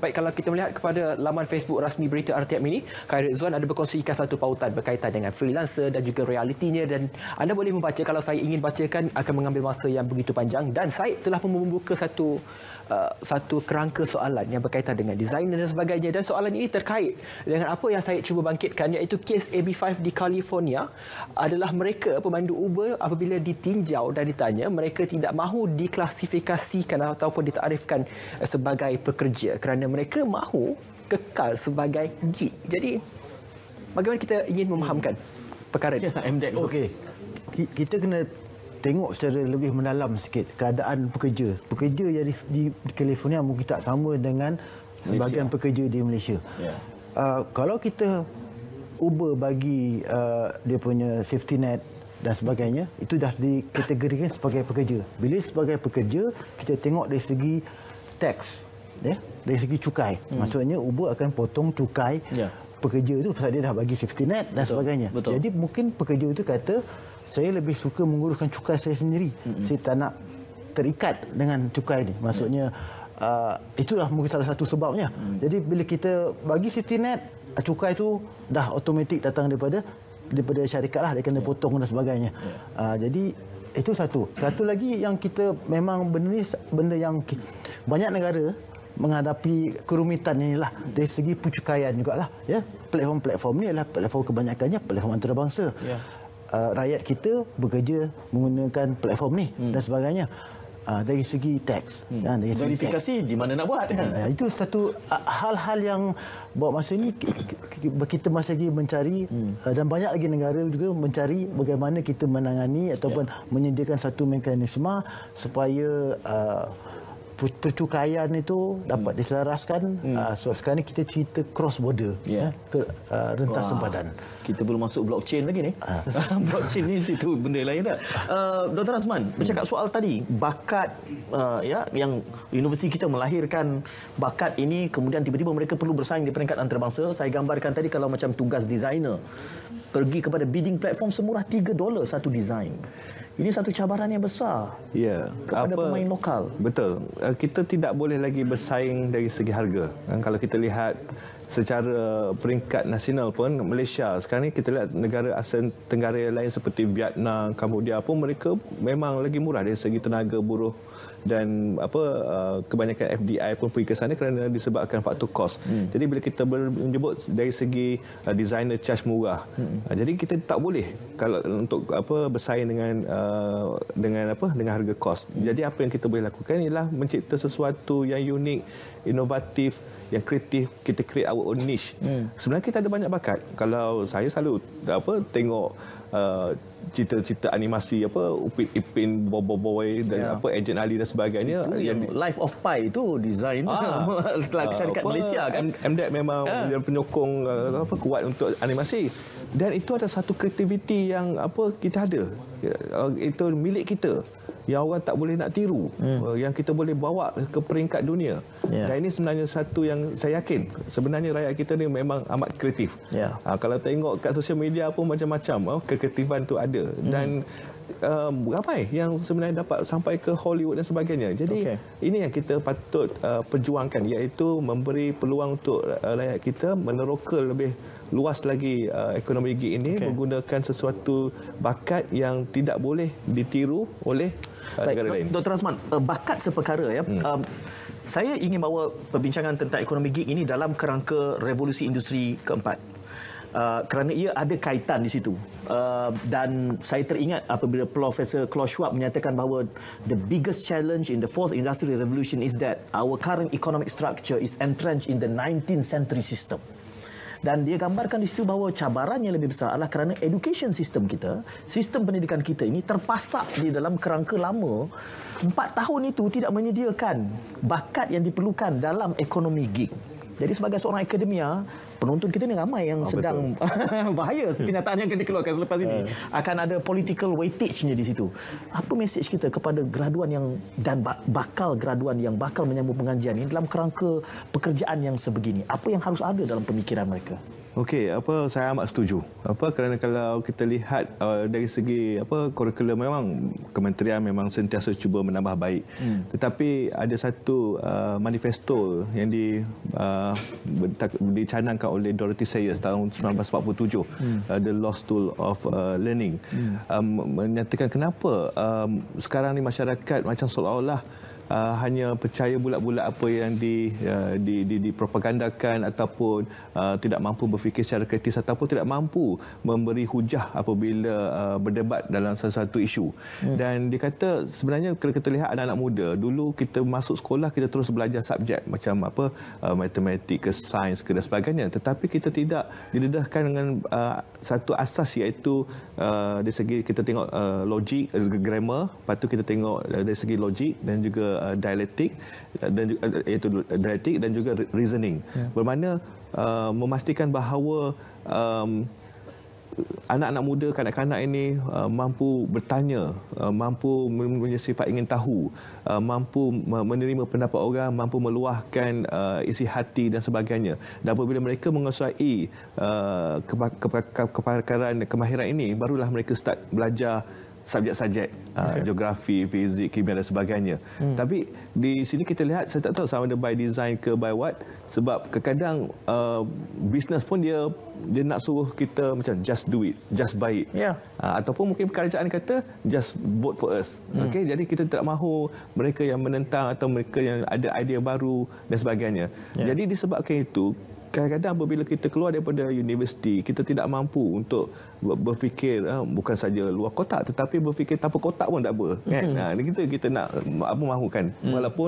Baik, kalau kita melihat kepada laman Facebook rasmi Berita R T M ini, Khairul Izzuan ada berkongsikan satu pautan berkaitan dengan freelancer dan juga realitinya, dan anda boleh membaca. Kalau saya ingin bacakan akan mengambil masa yang begitu panjang, dan saya telah membuka satu uh, satu kerangka soalan yang berkaitan dengan designer dan sebagainya, dan soalan ini terkait dengan apa yang saya cuba bangkitkan, iaitu kes A B lima di California. Adalah mereka pemandu Uber apabila ditinjau dan ditanya, mereka tidak mahu diklasifikasikan ataupun ditarifkan sebagai pekerja kerana mereka mahu kekal sebagai gig. Jadi bagaimana kita ingin memahamkan perkara ini? M D E C. Okey. Kita kena tengok secara lebih mendalam sikit keadaan pekerja. Pekerja yang di, di California mungkin tak sama dengan sebahagian pekerja di Malaysia. Yeah. Uh, kalau kita Uber bagi uh, dia punya safety net dan sebagainya, itu dah dikategorikan sebagai pekerja. Bila sebagai pekerja, kita tengok dari segi tax, ya, dari segi cukai. Hmm. Maksudnya Uber akan potong cukai yeah. pekerja itu pasal dia dah bagi safety net dan Betul. sebagainya. Betul. Jadi mungkin pekerja itu kata, saya lebih suka menguruskan cukai saya sendiri. Hmm. Saya tak nak terikat dengan cukai ni. Maksudnya uh, itulah mungkin salah satu sebabnya. Hmm. Jadi bila kita bagi safety net, cukai itu dah automatik datang daripada daripada syarikat lah, dia kena potong dan sebagainya. Yeah. Uh, jadi itu satu. Satu lagi yang kita memang benda ni benda yang banyak negara menghadapi kerumitan inilah dari segi pencukaian jugalah, ya. Platform-platform ni adalah platform kebanyakannya platform antarabangsa. Yeah. Uh, rakyat kita bekerja menggunakan platform ni hmm. dan sebagainya. Uh, dari segi teks, hmm. uh, dari segi verifikasi tax, di mana nak buat. Uh, itu satu uh, hal-hal yang buat masa ini kita masih lagi mencari hmm. uh, dan banyak lagi negara juga mencari bagaimana kita menangani ataupun yeah. menyediakan satu mekanisme supaya uh, percukaian itu dapat hmm. diselaraskan. Hmm. Uh, so sekarang ni kita cerita cross border yeah. ya, ke uh, rentas sempadan. Kita belum masuk blockchain lagi ni. Uh. Blockchain ni situ benda lain dah. Uh, Doktor Azman, bercakap soal tadi bakat uh, ya yang universiti kita melahirkan bakat ini, kemudian tiba-tiba mereka perlu bersaing di peringkat antarabangsa. Saya gambarkan tadi kalau macam tugas designer pergi kepada bidding platform semurah tiga dolar satu design. Ini satu cabaran yang besar ya, kepada apa, pemain lokal. Betul. Kita tidak boleh lagi bersaing dari segi harga. Kalau kita lihat secara peringkat nasional pun, Malaysia sekarang ni kita lihat negara Asia Tenggara lain seperti Vietnam, Cambodia pun mereka memang lagi murah dari segi tenaga buruh, dan apa uh, kebanyakan F D I pun pergi ke sana kerana disebabkan faktor kos. Hmm. Jadi bila kita menyebut dari segi uh, designer charge murah, hmm. uh, jadi kita tak boleh kalau untuk apa bersaing dengan uh, dengan apa dengan harga kos. Hmm. Jadi apa yang kita boleh lakukan ialah mencipta sesuatu yang unik, inovatif, yang kreatif, kita create our own niche. Hmm. Sebenarnya kita ada banyak bakat. Kalau saya selalu apa tengok uh, cerita-cerita animasi apa Upin Ipin, Bobo Boy dan yeah. apa Ejen Ali dan sebagainya. Itu yang Life of Pi itu design ah, syarikat apa, Malaysia kan. M D E C memang yeah. penyokong uh, apa kuat untuk animasi. Dan itu ada satu kreativiti yang apa kita ada. Uh, itu milik kita, yang orang tak boleh nak tiru, hmm. uh, yang kita boleh bawa ke peringkat dunia. Yeah. Dan ini sebenarnya satu yang saya yakin sebenarnya rakyat kita ni memang amat kreatif. Yeah. Uh, kalau tengok kat sosial media pun macam-macam, uh, kekreatifan tu ada. Dan um, ramai yang sebenarnya dapat sampai ke Hollywood dan sebagainya. Jadi okay. ini yang kita patut uh, perjuangkan, iaitu memberi peluang untuk uh, rakyat kita meneroka lebih luas lagi uh, ekonomi gig ini, okay. menggunakan sesuatu bakat yang tidak boleh ditiru oleh uh, negara lain. Doktor Azman, uh, bakat seperkara ya. Hmm. Um, saya ingin bawa perbincangan tentang ekonomi gig ini dalam kerangka revolusi industri keempat. Uh, kerana ia ada kaitan di situ. Uh, dan saya teringat apabila Profesor Klaus Schwab menyatakan bahawa the biggest challenge in the fourth industrial revolution is that our current economic structure is entrenched in the nineteenth century system. Dan dia gambarkan di situ bahawa cabaran yang lebih besar adalah kerana education system kita, sistem pendidikan kita ini terpasak di dalam kerangka lama. Empat tahun itu tidak menyediakan bakat yang diperlukan dalam ekonomi gig. Jadi sebagai seorang akademia, penonton kita ni ramai yang oh, sedang bahaya kenyataan yang akan dikeluarkan selepas ini. Akan ada political weightage-nya di situ. Apa mesej kita kepada graduan yang dan bakal graduan yang bakal menyambung pengajian ini dalam kerangka pekerjaan yang sebegini? Apa yang harus ada dalam pemikiran mereka? Okey, apa saya amat setuju. Apa kerana kalau kita lihat uh, dari segi apa kurikulum, memang kementerian memang sentiasa cuba menambah baik. Hmm. Tetapi ada satu uh, manifesto yang di uh, dicanangkan oleh Dorothy Sayers tahun sembilan belas empat puluh tujuh, hmm. uh, The Lost Tool of uh, Learning, hmm. um, menyatakan kenapa um, sekarang ni masyarakat macam seolah-olah Uh, hanya percaya bulat-bulat apa yang di, uh, di, di, dipropagandakan ataupun uh, tidak mampu berfikir secara kritis ataupun tidak mampu memberi hujah apabila uh, berdebat dalam sesuatu isu. Hmm. Dan dia kata sebenarnya kalau kita lihat anak-anak muda, dulu kita masuk sekolah kita terus belajar subjek macam apa uh, matematik ke sains ke dan sebagainya, tetapi kita tidak didedahkan dengan uh, satu asas iaitu uh, dari segi kita tengok uh, logik, uh, grammar, lepas tu kita tengok uh, dari segi logik dan juga Uh, dialektik dan uh, iaitu dialektik dan juga reasoning. Ya. Bermakna uh, memastikan bahawa um, anak-anak muda, kanak-kanak ini uh, mampu bertanya, uh, mampu mempunyai sifat ingin tahu, uh, mampu menerima pendapat orang, mampu meluahkan uh, isi hati dan sebagainya. Dan apabila mereka menguasai uh, kepakaran, kemahiran ini, barulah mereka start belajar subjek-subjek okay. uh, geografi, fizik, kimia dan sebagainya. Hmm. Tapi di sini kita lihat, saya tak tahu sama ada by design ke by what, sebab kadang-kadang uh, bisnes pun dia dia nak suruh kita macam just do it, just buy it. Yeah. Uh, ataupun mungkin kerajaan kata just vote for us. Hmm. Okey, jadi kita tidak mahu mereka yang menentang atau mereka yang ada idea baru dan sebagainya. Yeah. Jadi disebabkan itu, kadang-kadang apabila kita keluar daripada universiti, kita tidak mampu untuk berfikir uh, bukan saja luar kotak, tetapi berfikir tanpa kotak pun tak apa. Kan? Mm-hmm. Nah, kita kita nak apa mahukan. Mm. Walaupun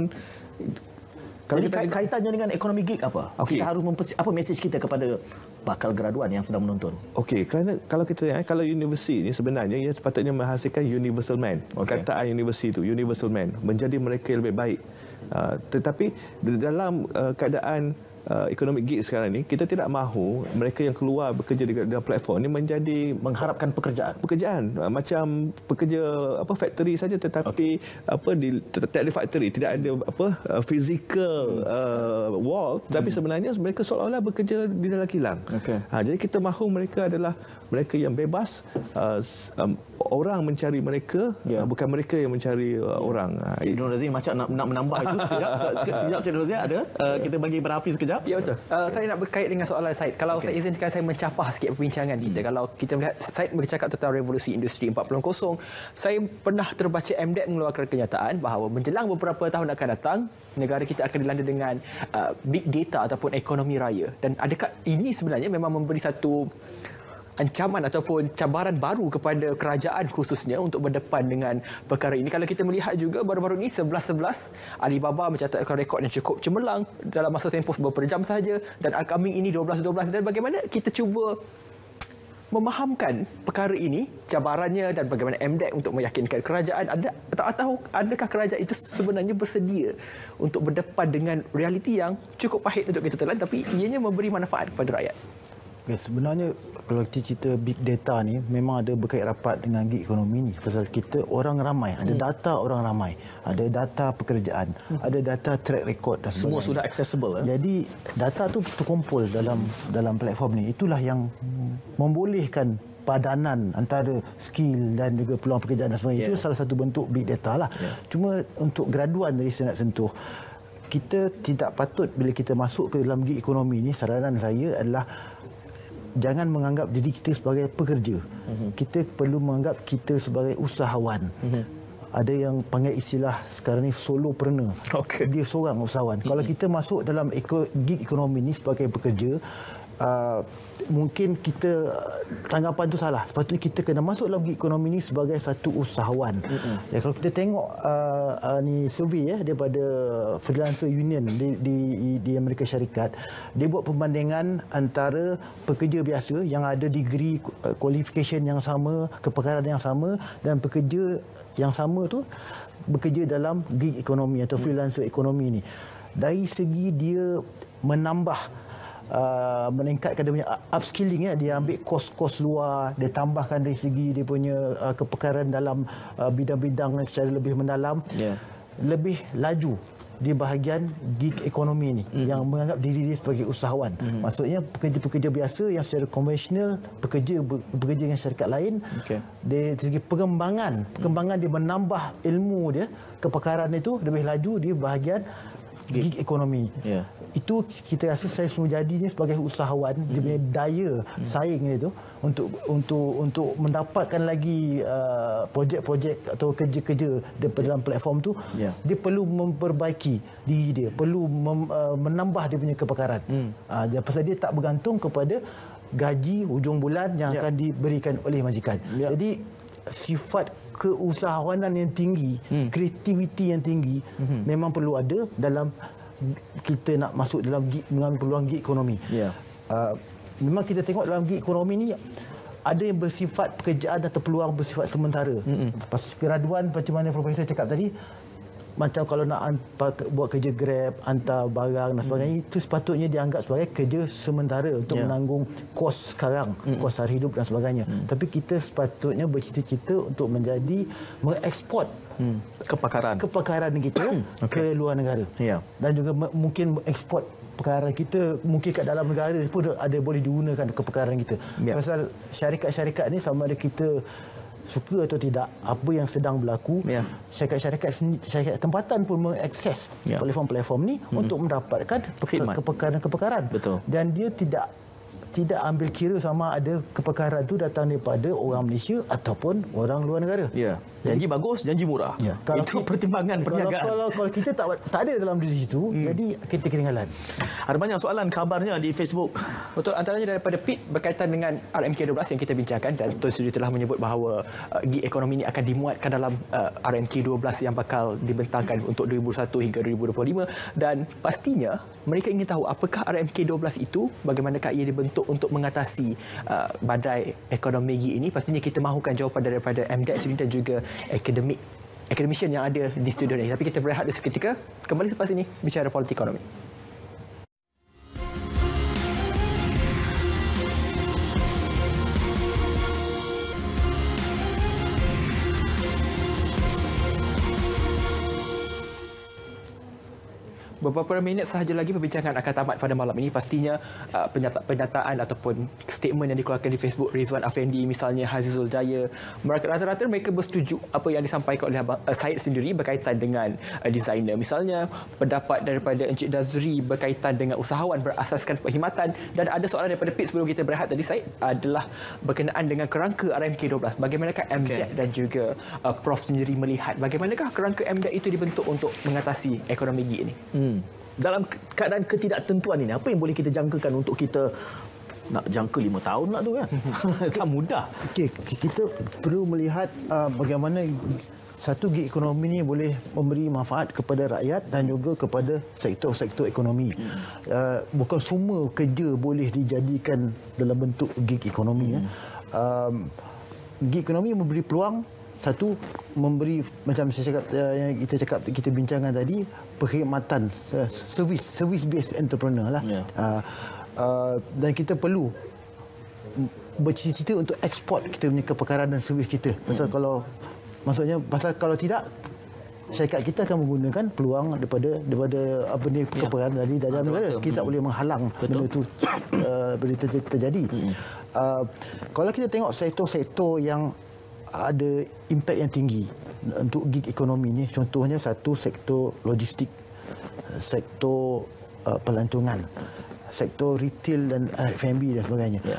kalau jadi kita, kaitannya dengan ekonomi gig apa? Okay. Kita harus mempersi- apa mesej kita kepada bakal graduan yang sedang menonton? Okey, kerana kalau kita eh, kalau universiti ini sebenarnya ia sepatutnya menghasilkan universal man. Okay. Kataan universiti itu universal man, menjadi mereka yang lebih baik. Uh, tetapi dalam uh, keadaan Uh, economic gig sekarang ni, kita tidak mahu mereka yang keluar bekerja di dalam platform ni menjadi mengharapkan pekerjaan. Pekerjaan uh, macam pekerja apa factory saja, tetapi okay. apa di tidak ada factory, tidak ada apa uh, physical uh, wall, hmm. tapi sebenarnya mereka seolah-olah bekerja di dalam kilang. Okay. Ha, jadi kita mahu mereka adalah mereka yang bebas, uh, um, orang mencari mereka, yeah. uh, bukan mereka yang mencari uh, yeah. orang. Cik Nur Razin macam nak, nak menambah itu sekejap. Sekejap Cik Nur Razin ada. Uh, kita bagi berapi sekejap. Ya betul. Uh, saya nak berkait dengan soalan Said. Kalau okay. saya izinkan saya mencapah sikit perbincangan kita. Hmm. Kalau kita melihat Said bercakap tentang revolusi industri empat titik kosong, saya pernah terbaca M D E C mengeluarkan kenyataan bahawa menjelang beberapa tahun akan datang, negara kita akan dilanda dengan uh, big data ataupun ekonomi raya. Dan adakah ini sebenarnya memang memberi satu ancaman ataupun cabaran baru kepada kerajaan khususnya untuk berdepan dengan perkara ini? Kalau kita melihat juga baru-baru ini sebelas sebelas Alibaba mencatatkan rekod yang cukup cemerlang dalam masa tempoh beberapa jam sahaja, dan upcoming ini dua belas dua belas, dan bagaimana kita cuba memahamkan perkara ini, cabarannya, dan bagaimana M D E C untuk meyakinkan kerajaan ada atau, atau adakah kerajaan itu sebenarnya bersedia untuk berdepan dengan realiti yang cukup pahit untuk kita telan, tapi ianya memberi manfaat kepada rakyat. Okay, sebenarnya kalau kita cerita big data ni memang ada berkait rapat dengan gig ekonomi ni, pasal kita orang ramai, ada hmm. data orang ramai, ada data pekerjaan, hmm. ada data track record dan semua sudah accessible. Eh? Jadi data tu terkumpul dalam dalam platform ni. Itulah yang membolehkan padanan antara skill dan juga peluang pekerjaan dan sebagainya. Yeah. Itu salah satu bentuk big data lah. Yeah. Cuma untuk graduan dari saya nak sentuh, kita tidak patut bila kita masuk ke dalam gig ekonomi ni, saranan saya adalah jangan menganggap diri kita sebagai pekerja. Uh-huh. Kita perlu menganggap kita sebagai usahawan. Uh-huh. Ada yang panggil istilah sekarang ni solopreneur. Okay. Dia seorang usahawan. Uh-huh. Kalau kita masuk dalam eko, gig ekonomi ni sebagai pekerja, uh, mungkin kita tanggapan tu salah. Sepatutnya kita kena masuk dalam gig ekonomi ni sebagai satu usahawan. Uh-huh. Ya, kalau kita tengok uh, uh, ni survey ya daripada Freelancer Union di, di di Amerika Syarikat, dia buat perbandingan antara pekerja biasa yang ada degree uh, qualification yang sama, kepakaran yang sama, dan pekerja yang sama tu bekerja dalam gig ekonomi atau freelancer ekonomi ni. Dari segi dia menambah Uh, meningkatkan dia punya upskilling, ya, dia ambil kos-kos luar, dia tambahkan dari segi dia punya uh, kepakaran dalam uh, bidang-bidang secara lebih mendalam, yeah. lebih laju di bahagian gig ekonomi ni mm-hmm. yang menganggap diri dia sebagai usahawan. Mm-hmm. Maksudnya pekerja-pekerja biasa yang secara konvensional bekerja bekerja dengan syarikat lain. Okay. Dari segi pengembangan, pengembangan dia menambah ilmu dia, kepakaran itu lebih laju di bahagian gig ekonomi. Yeah. Itu kita rasa saya menjadinya sebagai usahawan, mm-hmm. dia punya daya mm-hmm. saing dia tu untuk untuk untuk mendapatkan lagi uh, projek-projek atau kerja-kerja daripada dalam platform tu, yeah. dia perlu memperbaiki diri dia, perlu mem, uh, menambah dia punya kepakaran. Mm. Uh, pasal dia tak bergantung kepada gaji hujung bulan yang yeah. akan diberikan oleh majikan. Yeah. Jadi sifat keusahawanan yang tinggi, hmm. kreativiti yang tinggi hmm. memang perlu ada dalam kita nak masuk dalam gig, mengambil peluang gig ekonomi. Yeah. Uh, memang kita tengok dalam gig ekonomi ni ada yang bersifat pekerjaan atau peluang bersifat sementara. Hmm. Pas graduan macam mana Profesor cakap tadi, macam kalau nak hantar, buat kerja Grab, hantar barang dan sebagainya, hmm. itu sepatutnya dianggap sebagai kerja sementara untuk yeah. menanggung kos sekarang, hmm. kos hari hidup dan sebagainya. Hmm. Tapi kita sepatutnya bercita-cita untuk menjadi mengeksport hmm. kepakaran kepakaran kita okay. ke luar negara. Yeah. Dan juga mungkin mengeksport perkara kita mungkin kat dalam negara pun ada boleh digunakan kepakaran kita. Yeah. Pasal syarikat-syarikat ni sama ada kita suka atau tidak apa yang sedang berlaku, yeah. syarikat-syarikat syarikat tempatan pun mengakses yeah. platform-platform ni mm-hmm. untuk mendapatkan kepakaran-kepakaran. Betul. Dan dia tidak tidak ambil kira sama ada kepakaran tu datang daripada orang Malaysia ataupun orang luar negara. Ya. Janji bagus, janji murah. Ya. Kalau itu pertimbangan perniagaan. Kalau, kalau kalau kita tak tak ada dalam diri situ, hmm. jadi kita ketinggalan. Ada banyak soalan kabarnya di Facebook. Betul, antaranya daripada Pete berkaitan dengan R M K dua belas yang kita bincangkan, dan Tuan Suri telah menyebut bahawa uh, gig ekonomi ini akan dimuatkan dalam uh, R M K dua belas yang bakal dibentangkan untuk dua ribu dua puluh satu hingga dua ribu dua puluh lima, dan pastinya mereka ingin tahu apakah R M K dua belas itu, bagaimanakah ia dibentuk untuk mengatasi uh, badai ekonomi gig ini. Pastinya kita mahukan jawapan daripada M D E X ini dan juga akademik academician yang ada di studio ini. Tapi kita berehat seketika, kembali selepas ini bicara politik ekonomi. Beberapa minit sahaja lagi perbincangan akan tamat pada malam ini. Pastinya uh, pernyataan ataupun statement yang dikeluarkan di Facebook Rizwan Afendi, misalnya Hazizul Jaya, rata-rata mereka bersetuju apa yang disampaikan oleh Abang, uh, Syed sendiri berkaitan dengan uh, designer. Misalnya pendapat daripada Encik Dazri berkaitan dengan usahawan berasaskan perkhidmatan, dan ada soalan daripada Pit sebelum kita berehat tadi, Syed, adalah berkenaan dengan kerangka R M K dua belas. Bagaimanakah M D E C okay. dan juga uh, Prof sendiri melihat bagaimanakah kerangka M D E C itu dibentuk untuk mengatasi ekonomi gig ini? Hmm. Dalam keadaan ketidaktentuan ini, apa yang boleh kita jangkakan untuk kita nak jangka lima tahun lah tu kan? Tak mudah. Okey, kita perlu melihat uh, bagaimana satu gig ekonomi ini boleh memberi manfaat kepada rakyat dan juga kepada sektor-sektor ekonomi. Hmm. Uh, bukan semua kerja boleh dijadikan dalam bentuk gig ekonomi. Hmm. Ya. Um, gig ekonomi memberi peluang, satu, memberi macam saya cakap, yang kita cakap kita bincangkan tadi, perkhidmatan, servis service based entrepreneur lah. Yeah. Uh, uh, dan kita perlu bercita-cita untuk ekspor kita punya kepakaran dan servis kita. Pasal mm. kalau maksudnya pasal kalau tidak, syarikat kita akan menggunakan peluang daripada daripada apa ni kepakaran yeah. dari dalam negara. Kita tak boleh menghalang benda itu uh, benda itu terjadi. Mm. Uh, kalau kita tengok sektor-sektor yang ada impak yang tinggi untuk gig ekonomi ni, contohnya satu, sektor logistik, sektor uh, pelancongan, sektor retail dan F and B dan sebagainya. Yeah.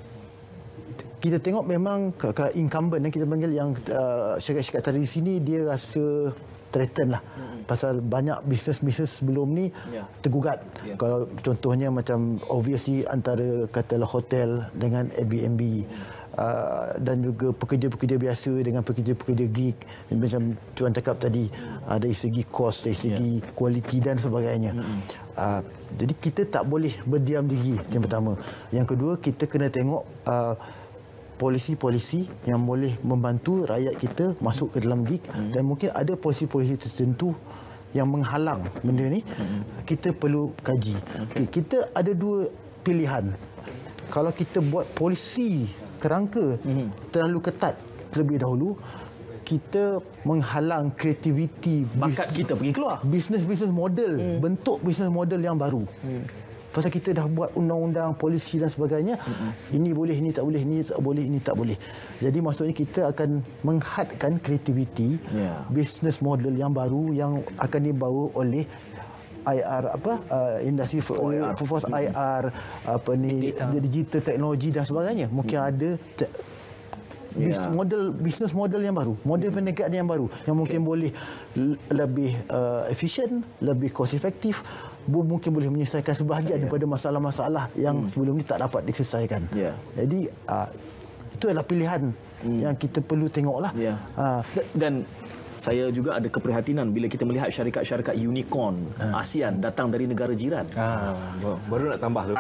Kita tengok memang ke, ke incumbent yang kita panggil, yang uh, syarikat-syarikat tadi di sini, dia rasa threaten lah. Mm-hmm. Pasal banyak bisnes-bisnes sebelum ni yeah. tergugat. Yeah. Kalau contohnya macam obviously antara katalah hotel dengan Airbnb. Uh, dan juga pekerja-pekerja biasa dengan pekerja-pekerja gig, macam Tuan cakap tadi, uh, dari segi kos, dari segi yeah. kualiti dan sebagainya. Mm-hmm. uh, jadi kita tak boleh berdiam diri, yang pertama. Yang kedua, kita kena tengok uh, polisi-polisi yang boleh membantu rakyat kita masuk ke dalam gig. Mm-hmm. Dan mungkin ada polisi-polisi tertentu yang menghalang benda ni. Mm-hmm. Kita perlu kaji. Okay. Kita ada dua pilihan. Kalau kita buat polisi kerangka mm-hmm. terlalu ketat terlebih dahulu, kita menghalang kreativiti bakat kita pergi keluar. Bisnes-bisnes model, hmm. bentuk bisnes model yang baru. Hmm. Pasal kita dah buat undang-undang, polisi dan sebagainya. Hmm. Ini boleh, ini tak boleh, ini tak boleh, ini tak boleh. Jadi maksudnya kita akan menghadkan kreativiti, yeah. bisnes model yang baru yang akan dibawa oleh I R apa uh, industri for force I R apa ni digital teknologi dan sebagainya. Mungkin hmm. ada te- yeah. model bisnes model yang baru, model hmm. perniagaan yang baru yang mungkin okay. boleh l- lebih uh, efisien, lebih cost efektif, mungkin boleh menyelesaikan sebahagian yeah. daripada masalah-masalah yang hmm. sebelum ni tak dapat diselesaikan. Yeah. Jadi uh, itu adalah pilihan hmm. yang kita perlu tengoklah. Yeah. Uh, dan saya juga ada keprihatinan bila kita melihat syarikat-syarikat unicorn ha. ASEAN datang dari negara jiran. Ha, baru nak tambah tu.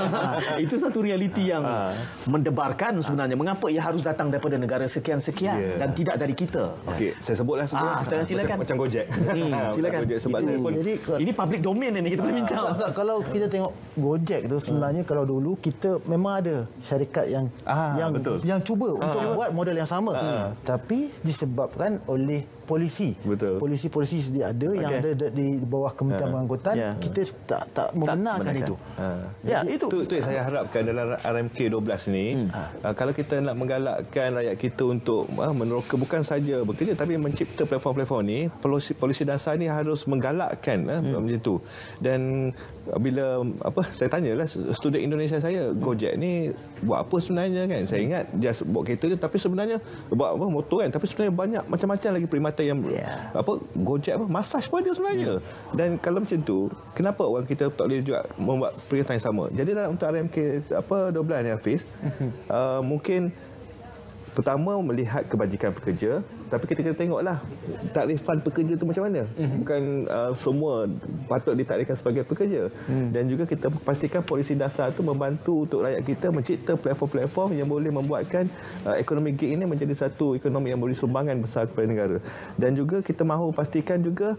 Itu satu realiti yang ha. mendebarkan sebenarnya. Mengapa ia harus datang daripada negara sekian-sekian yeah. dan tidak dari kita? Okey, saya sebutlah semua. Ah, silakan. Macam, macam Gojek. Hmm, silakan. Gojek sebab itu, pun, jadi, ini public domain ini kita boleh bincang. Ha. Kalau kita tengok Gojek tu sebenarnya hmm. kalau dulu kita memang ada syarikat yang ah, yang betul. yang cuba ah. untuk buat model yang sama. Ah. Tapi disebabkan oleh polisi. Betul. Polisi-polisi sedia ada okay. yang ada di bawah Kementerian Pengangkutan, yeah. kita tak tak membenarkan itu. Ha. Ya, itu itu yang saya harapkan dalam R M K dua belas ni. Hmm. Uh, kalau kita nak menggalakkan rakyat kita untuk uh, meneroka bukan saja bekerja tapi mencipta platform-platform ni, polisi polisi dasar ni harus menggalakkan uh, hmm. macam tu. Dan bila apa saya tanyalah student Indonesia saya, Gojek ni buat apa sebenarnya kan? Saya ingat just bawa kereta je tapi sebenarnya buat apa motor kan, tapi sebenarnya banyak macam-macam lagi perkhidmatan yang yeah. apa Gojek apa masaj pun ada sebenarnya. Yeah. Dan kalau macam tu, kenapa orang kita tak boleh juga membuat perkhidmatan yang sama? Jadi dalam untuk R M K apa dua belas ni Hafiz, uh, mungkin pertama melihat kebajikan pekerja, tapi kita kena tengoklah takrifan pekerja tu macam mana. Mm-hmm. Bukan uh, semua patut ditakdirkan sebagai pekerja. Mm. Dan juga kita pastikan polisi dasar tu membantu untuk rakyat kita mencipta platform-platform yang boleh membuatkan uh, ekonomi gig ini menjadi satu ekonomi yang memberi sumbangan besar kepada negara. Dan juga kita mahu pastikan juga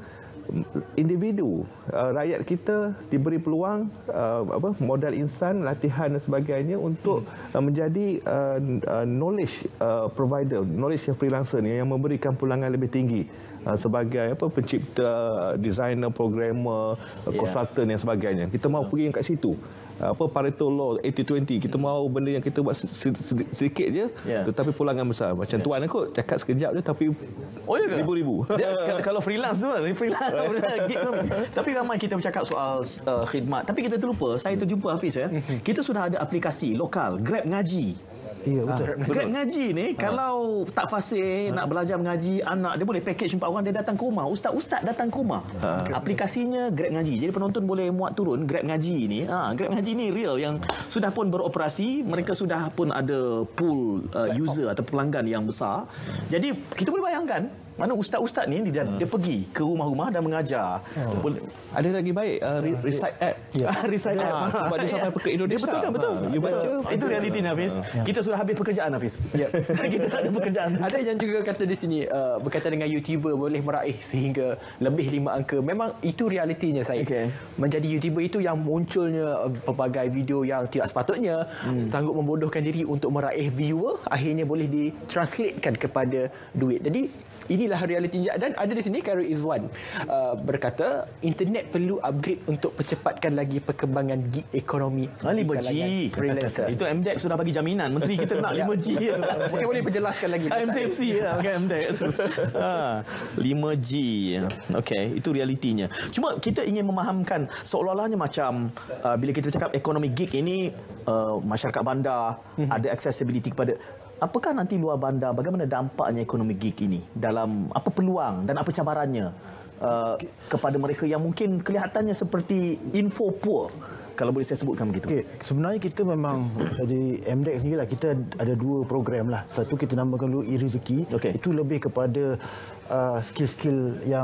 individu uh, rakyat kita diberi peluang uh, apa modal insan, latihan dan sebagainya untuk hmm. uh, menjadi uh, uh, knowledge uh, provider, knowledge freelancer ni yang memberikan pulangan lebih tinggi uh, sebagai apa pencipta, uh, designer, programmer, uh, consultant yeah. dan sebagainya. Kita mahu pergi kat situ. Apa Pareto Law eighty twenty, kita mahu benda yang kita buat sedikit je yeah. tetapi pulangan besar. Macam yeah. tuan aku cakap sekejap je tapi oh, ya ribu-ribu. Dia, kalau freelance tu freelance tapi ramai kita bercakap soal uh, khidmat, tapi kita terlupa. Saya terjumpa Hafiz ya. Kita sudah ada aplikasi lokal Grab Ngaji. Ya, betul. Ha, Grab Ngaji ni ha. kalau tak fasih ha. nak belajar mengaji anak, dia boleh package empat orang, dia datang ke rumah, ustaz-ustaz datang ke rumah. Ha. Aplikasinya Grab Ngaji. Jadi penonton boleh muat turun Grab Ngaji ni. Ha, Grab Ngaji ni real yang sudah pun beroperasi, mereka sudah pun ada pool uh, user atau pelanggan yang besar. Jadi kita boleh bayangkan mana ustaz-ustaz ni dia, dia pergi ke rumah-rumah dan mengajar. Oh. Ada lagi baik uh, Recite app. Ya. Recite app. Ha, sebab dia sampai ke Indonesia. Betul kan? Betul. Ha, you baca. Itu realitinya Hafiz. Ya. Kita sudah habis pekerjaan Hafiz. Ya. Kita tak ada pekerjaan. Ada yang juga kata di sini uh, berkaitan dengan YouTuber boleh meraih sehingga lebih lima angka. Memang itu realitinya saya. Okay. Menjadi YouTuber itu yang munculnya pelbagai video yang tidak sepatutnya hmm. sanggup membodohkan diri untuk meraih viewer, akhirnya boleh ditranslatekan kepada duit. Jadi inilah realitinya. Dan ada di sini Khairul Izwan uh, berkata internet perlu upgrade untuk percepatkan lagi perkembangan gig ekonomi. Ah, lima G freelancer. Itu M D E X sudah bagi jaminan. Menteri kita nak lima G. Mungkin boleh perjelaskan lagi. M T F C ya, okay, M D E X. Ha, lima G. Okey, itu realitinya. Cuma kita ingin memahamkan seolah-olahnya macam uh, bila kita cakap ekonomi gig ini uh, masyarakat bandar hmm. ada accessibility kepada. Apakah nanti luar bandar, bagaimana dampaknya ekonomi gig ini dalam apa peluang dan apa cabarannya uh, kepada mereka yang mungkin kelihatannya seperti info poor, kalau boleh saya sebutkan begitu. Okay. Sebenarnya kita memang di M D E X ni lah, kita ada dua program lah. Satu kita namakan dulu e-rezeki. Okay. Itu lebih kepada uh, skill-skill yang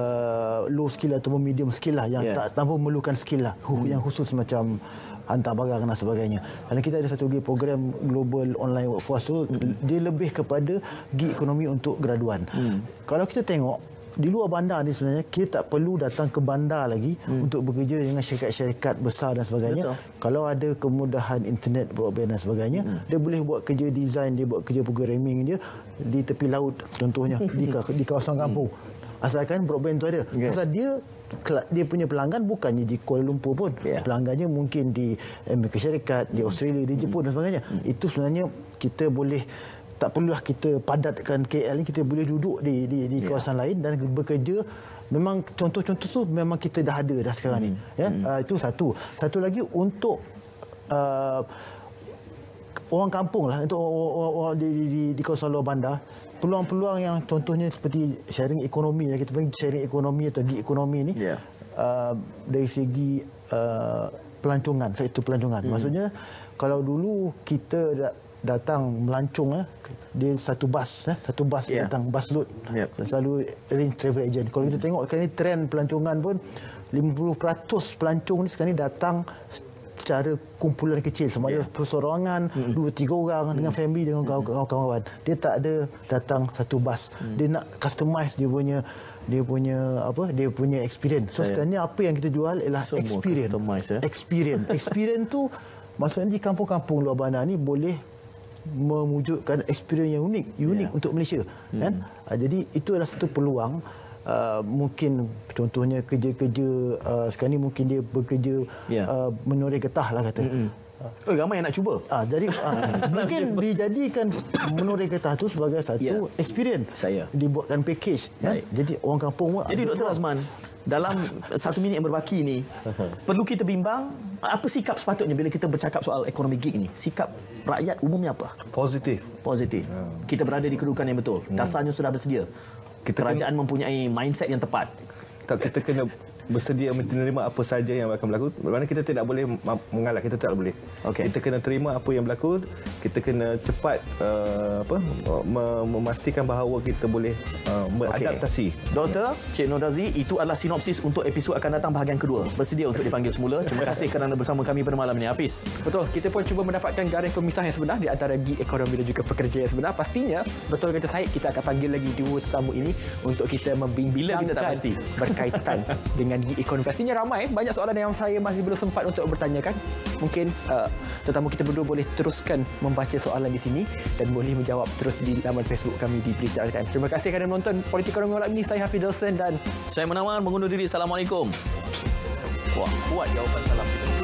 uh, low skill ataupun medium skill lah, yang yeah. tak tanpa memerlukan skill lah, hmm. yang khusus macam hantar barang dan sebagainya. Dan kita ada satu lagi program Global Online Workforce tu, hmm. dia lebih kepada gig ekonomi untuk graduan. Hmm. Kalau kita tengok di luar bandar ni sebenarnya kita tak perlu datang ke bandar lagi hmm. untuk bekerja dengan syarikat-syarikat besar dan sebagainya. Betul. Kalau ada kemudahan internet, broadband dan sebagainya, hmm. dia boleh buat kerja design, dia buat kerja programming dia di tepi laut contohnya di di kawasan kampung. Asalkan broadband tu ada. Okay. Pasal dia dia punya pelanggan bukannya di Kuala Lumpur pun. Yeah. Pelanggannya mungkin di Amerika Syarikat, di Australia, di Jepun dan sebagainya. Hmm. Itu sebenarnya kita boleh, tak perlulah kita padatkan K L ni, kita boleh duduk di di, di kawasan yeah. lain dan bekerja. Memang contoh-contoh tu memang kita dah ada dah sekarang hmm. ni. Ya, hmm. uh, itu satu. Satu lagi untuk uh, orang kampung lah, untuk orang di, di, di kawasan luar bandar, peluang-peluang yang contohnya seperti sharing ekonomi, kita panggil sharing ekonomi atau gig ekonomi ni, yeah. uh, dari segi uh, pelancongan, sektor pelancongan. Hmm. Maksudnya kalau dulu kita datang melancong, eh, dia satu bas, eh, satu bas yeah. datang, bas load, yep. selalu arrange travel agent. Kalau kita tengok sekarang ni trend pelancongan pun lima puluh peratus pelancong ni sekarang ni datang secara kumpulan kecil, sama ada yeah. perseorangan, mm-hmm. dua tiga orang mm-hmm. dengan family, dengan kawan-kawan. Dia tak ada datang satu bas. Mm. Dia nak customize dia punya dia punya apa? Dia punya experience. So sekarang ni apa yang kita jual ialah semua experience. Ya? Experience. Experience tu maksudnya di kampung-kampung luar bandar ni boleh mewujudkan experience yang unik, unik yeah. untuk Malaysia, mm. kan? Jadi itu adalah satu peluang. Uh, mungkin contohnya kerja-kerja uh, sekarang ni mungkin dia bekerja yeah. uh, menoreh getah lah kata. Mm-hmm. Oh, ramai yang nak cuba. Ah, jadi uh, mungkin dijadikan menoreh getah tu sebagai satu yeah. experience. Saya. Dibuatkan package, kan? Jadi orang kampung pun. Jadi Doktor Azman, dalam satu minit yang berbaki ni, perlu kita bimbang apa sikap sepatutnya bila kita bercakap soal ekonomi gig ni? Sikap rakyat umumnya apa? Positif. Positif. Hmm. Kita berada di kedudukan yang betul. Dasarnya hmm. sudah bersedia. Kita kerajaan kena, mempunyai mindset yang tepat. Tak, kita kena bersedia menerima apa saja yang akan berlaku. Maksudnya kita tidak boleh mengalah, kita tak boleh. Okay. Kita kena terima apa yang berlaku. Kita kena cepat uh, apa memastikan bahawa kita boleh uh, beradaptasi. Okay. Doktor Cik Nur Razzie, itu adalah sinopsis untuk episod akan datang bahagian kedua. Bersedia untuk dipanggil semula. Terima kasih kerana bersama kami pada malam ini, Hafiz. Betul, kita pun cuba mendapatkan garis pemisah yang sebenar di antara gig ekonomi dan juga pekerja yang sebenar. Pastinya, betul kata Syed, kita akan panggil lagi dua tetamu ini untuk kita membincangkan kita tak pasti berkaitan dengan gig ekonomi. Pastinya ramai, banyak soalan yang saya masih belum sempat untuk bertanyakan. Mungkin uh, tetamu kita berdua boleh teruskan membaca soalan di sini dan boleh menjawab terus di laman Facebook kami di Berita Al Times. Terima kasih kerana menonton Politik Ekonomi malam ini. Saya Hafiz Delson dan saya Munawar mengundur diri. Assalamualaikum. Wah, kuat jawapan salam kita.